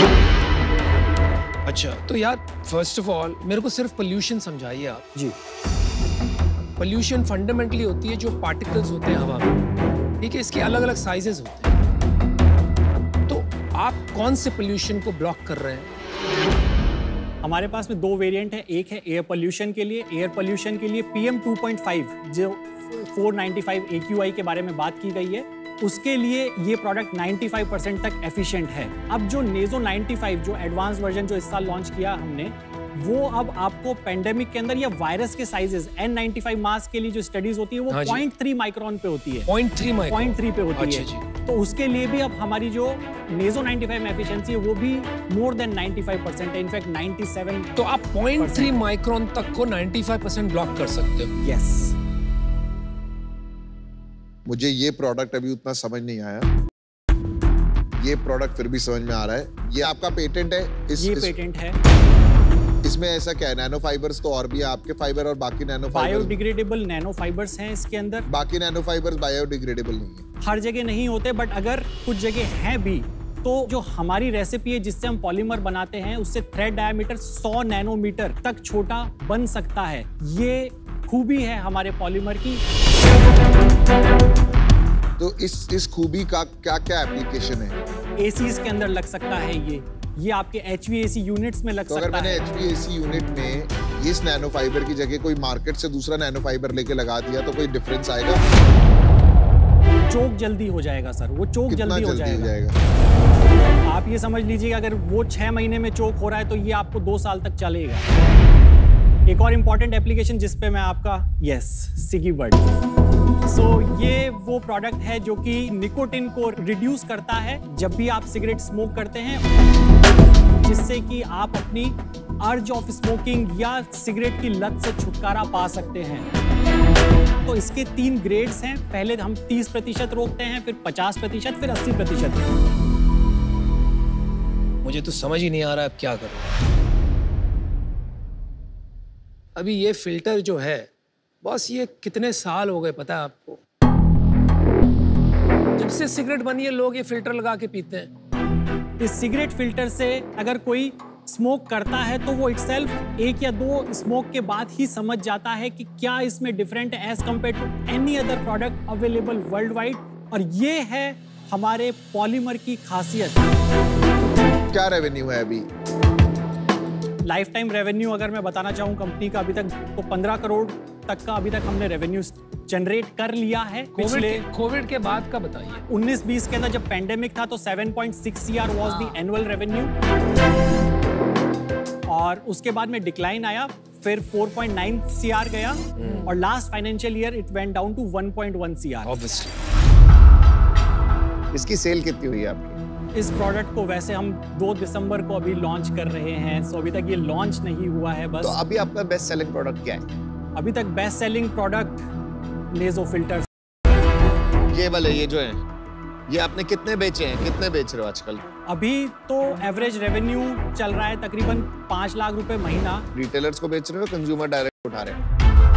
अच्छा, तो यार फर्स्ट ऑफ ऑल मेरे को सिर्फ पोल्यूशन समझाइए आप। जी। पोल्यूशन फंडामेंटली होती है जो पार्टिकल्स होते हैं हवा में, ठीक है? इसके अलग अलग साइजेस होते हैं। तो आप कौन से पोल्यूशन को ब्लॉक कर रहे हैं? हमारे पास में 2 वेरिएंट है। एक है एयर पोल्यूशन के लिए। एयर पोल्यूशन के लिए PM 2.5 जो 495 AQI के बारे में बात की गई है, उसके लिए ये प्रोडक्ट 95% तक एफिशिएंट है। अब जो नेजो 95 जो एडवांस वर्जन जो इस साल लॉन्च किया हमने, वो अब आपको पेंडेमिक के अंदर या वायरस के साइजेस N95 मास्क के लिए जो स्टडीज होती है वो 0.3 माइक्रोन पे होती है। 0.3 पे होती है। तो उसके लिए भी अब हमारी जो नेजो 95 में एफिशिएंसी है वो भी मोर देन 95% है, इनफैक्ट 97। तो आप 0.3 माइक्रोन तक को 95% ब्लॉक कर सकते हो? यस। मुझे ये प्रोडक्ट अभी उतना समझ नहीं आया। ये प्रोडक्ट फिर भी समझ में आ रहा है। ये आपका पेटेंट है? ये पेटेंट है। इसमें ऐसा क्या है? नैनो फाइबर्स तो और भी है आपके फाइबर, और बाकी nano fibre biodegradable nano fibres हैं इसके अंदर। बाकी नैनो फाइबर्स बायोडिग्रेडेबल नहीं है। हर जगह नहीं होते, बट अगर कुछ जगह हैं भी, तो जो हमारी रेसिपी है जिससे हम पॉलीमर बनाते हैं, उससे थ्रेड डायमीटर 100 नैनोमीटर तक छोटा बन सकता है। ये खूबी है हमारे पॉलीमर की। तो इस खूबी का क्या क्या एप्लीकेशन है? एसीज के अंदर लग सकता है ये आपके HVAC यूनिट्स में लग सकता है। अगर मैंने HVAC यूनिट में इस नैनो फाइबर की जगह कोई मार्केट से दूसरा नैनो फाइबर लेके लगा दिया तो कोई डिफरेंस आएगा? चोक जल्दी हो जाएगा सर, वो चोक जल्दी हो जाएगा। आप ये समझ लीजिए अगर वो 6 महीने में चोक हो रहा है तो ये आपको 2 साल तक चलेगा। एक और इम्पॉर्टेंट एप्लीकेशन जिसपे मैं आपका सिगी बर्ड। ये वो प्रोडक्ट है जो कि निकोटिन को रिड्यूस करता है जब भी आप सिगरेट स्मोक करते हैं, जिससे कि आप अपनी अर्ज ऑफ स्मोकिंग या सिगरेट की लत से छुटकारा पा सकते हैं। तो इसके 3 ग्रेड्स हैं। पहले हम 30% रोकते हैं, फिर 50%, फिर 80%। मुझे तो समझ ही नहीं आ रहा अब क्या करूं। अभी ये फिल्टर जो है बस, ये कितने साल हो गए पता है आपको? जब से सिगरेट बनी है लोग ये फिल्टर लगा के पीते हैं। इस सिगरेट फिल्टर से अगर कोई स्मोक करता है तो वो इटसेल्फ 1 या 2 स्मोक के बाद ही समझ जाता है कि क्या इसमें डिफरेंट है as compared to any other product available worldwide. और ये है हमारे पॉलीमर की खासियत। क्या रेवेन्यू है अभी? लाइफ टाइम रेवेन्यू अगर मैं बताना चाहूँ कंपनी का अभी तक तो 15 करोड़ तक का अभी तक हमने रेवेन्यू जनरेट कर लिया है। कोविड के बाद का बताइए। 19-20 के अंदर जब पेंडेमिक था तो 7.6 CR was the annual revenue, और उसके बाद में डिक्लाइन आया, फिर 4.9 CR गया, और last financial year it went down to 1.1 CR। Obviously. इसकी सेल कितनी हुई है आपकी? इस प्रोडक्ट को वैसे हम 2 दिसंबर को अभी लॉन्च कर रहे हैं, सो अभी तक ये लॉन्च नहीं हुआ है बस। तो अभी आपका बेस्ट सेलिंग प्रोडक्ट क्या है? अभी तक best selling product Naso filter. ये वाले, ये जो है, ये आपने कितने बेचे हैं, कितने बेच रहे हो आजकल? अभी तो एवरेज रेवेन्यू चल रहा है तकरीबन 5 लाख रुपए महीना। रिटेलर्स को बेच रहे हो, कंज्यूमर डायरेक्ट उठा रहे हैं?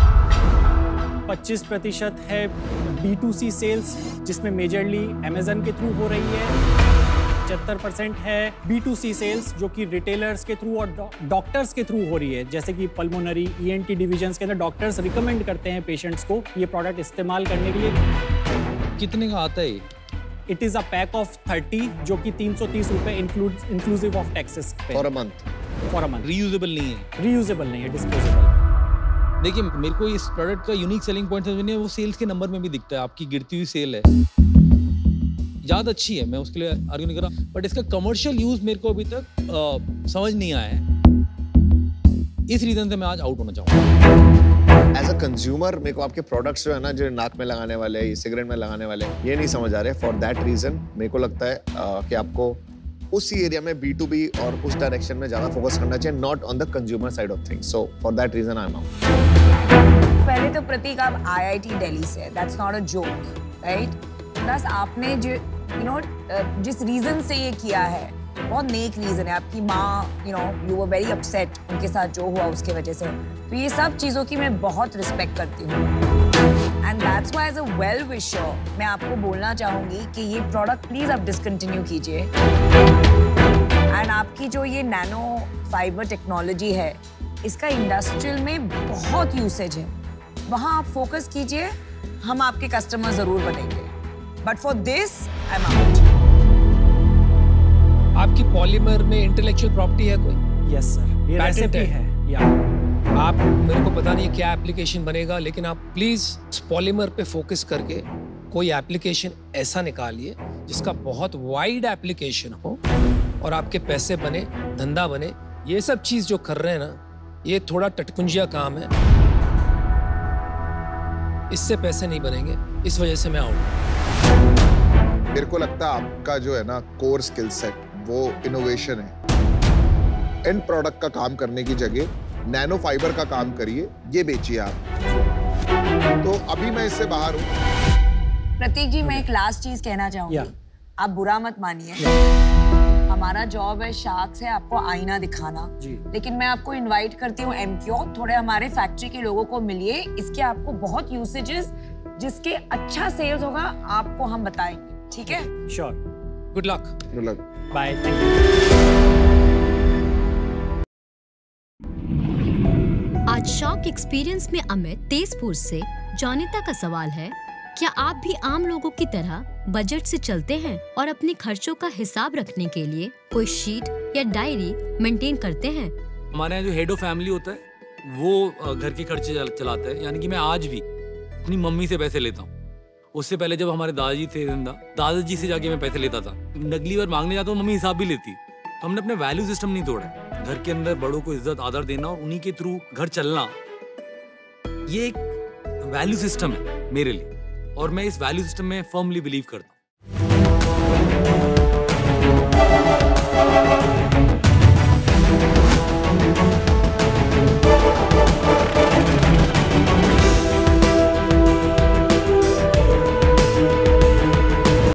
25% है B2C सेल्स, जिसमें मेजरली Amazon के थ्रू हो रही है। 75% है B2C सेल्स, जो कि रिटेलर्स के थ्रू और डॉक्टर्स के थ्रू हो रही है, जैसे कि पल्मोनरी, ENT डिविजन्स के अंदर डॉक्टर्स रिकमेंड करते हैं पेशेंट्स को ये प्रोडक्ट इस्तेमाल करने के लिए। कितने का आता है? It is a pack of 30, जो कि 330 रुपए inclusive of taxes for a month. For a month. Reusable नहीं है? रीयूजेबल नहीं है, डिस्पोजेबल। देखिए, मेरे को इस प्रोडक्ट का यूनिक सेलिंग पॉइंट समझ नहीं है, वो सेल्स के नंबर में भी दिखता है। आपकी गिरती हुई सेल है, ज्यादा अच्छी है, मैं उसके लिए आर्ग्यू नहीं कर रहा, बट इसका कमर्शियल यूज मेरे को अभी तक समझ नहीं आया है। इस रीजन से मैं आज आउट होना चाहूँगा। एज अ कंज्यूमर मेरे को आपके प्रोडक्ट्स जो है ना, जो नाक में लगाने वाले, सिगरेट में लगाने वाले, ये नहीं समझ आ रहे। फॉर दैट रीजन मेरे को लगता है कि आपको उसी एरिया में B2B और उस डायरेक्शन में ज्यादा फोकस करना चाहिए, not on the consumer side of things. So for that reason I am out. पहले तो प्रतीक, आप IIT दिल्ली से, that's not a joke, right? Plus आपने जो जिस रीजन से ये किया है, बहुत नेक रीजन है। आपकी माँ, यू वर वेरी अपसेट उनके साथ जो हुआ उसके वजह से। तो ये सब चीज़ों की मैं बहुत रिस्पेक्ट करती हूँ, and that's why as a well wisher मैं आपको बोलना चाहूँगी कि ये प्रोडक्ट प्लीज़ आप डिसकंटिन्यू कीजिए। एंड आपकी जो ये नैनो फाइबर टेक्नोलॉजी है, इसका इंडस्ट्रियल में बहुत यूसेज है, वहाँ आप फोकस कीजिए, हम आपके कस्टमर ज़रूर बनेंगे। But for this I am out. आपकी पॉलीमर में इंटेलेक्चुअल प्रॉपर्टी है कोई? यस सर, ये रेसिपी है। या आप, मेरे को पता नहीं है क्या एप्लीकेशन बनेगा, लेकिन आप प्लीज पॉलीमर पे फोकस करके कोई एप्लीकेशन ऐसा निकालिए जिसका बहुत वाइड एप्लीकेशन हो और आपके पैसे बने, धंधा बने। ये सब चीज जो कर रहे हैं ना, ये थोड़ा टटकुंजिया काम है, इससे पैसे नहीं बनेंगे, इस वजह से मैं आउट। मेरे को लगता है आपका जो है ना कोर स्किल सेट वो इनोवेशन है। एंड प्रोडक्ट का काम करने की जगह नैनो फाइबर का काम करिए, ये बेचिए आप। तो अभी मैं इससे बाहर हूँ। प्रतीक जी, मैं एक लास्ट चीज कहना चाहूंगी, आप बुरा मत मानिए, हमारा जॉब है शार्क से आपको आईना दिखाना, लेकिन मैं आपको इनवाइट करती हूँ MQ, थोड़े हमारे फैक्ट्री के लोगों को मिलिए, इसके आपको बहुत यूसेजेस, जिसके अच्छा सेल्स होगा आपको हम बताएंगे, ठीक है? Sure. Good luck. Good luck. Bye, thank you. आज शॉक एक्सपीरियंस में अमित तेजपुर से जॉनिता का सवाल है, क्या आप भी आम लोगों की तरह बजट से चलते हैं और अपने खर्चों का हिसाब रखने के लिए कोई शीट या डायरी मेंटेन करते हैं? हमारे यहाँ जो हेड ऑफ फैमिली होता है वो घर के खर्चे चलाता है, यानी कि मैं आज भी अपनी मम्मी से पैसे लेता हूँ। उससे पहले जब हमारे दादाजी थे जिंदा, दादाजी से जाके मैं पैसे लेता था। अगली बार मांगने जाता हूँ, मम्मी हिसाब भी लेती। तो हमने अपने वैल्यू सिस्टम नहीं तोड़ा। घर के अंदर बड़ों को इज्जत आदर देना और उन्हीं के थ्रू घर चलना, ये एक वैल्यू सिस्टम है मेरे लिए, और मैं इस वैल्यू सिस्टम में फर्मली बिलीव करता हूँ।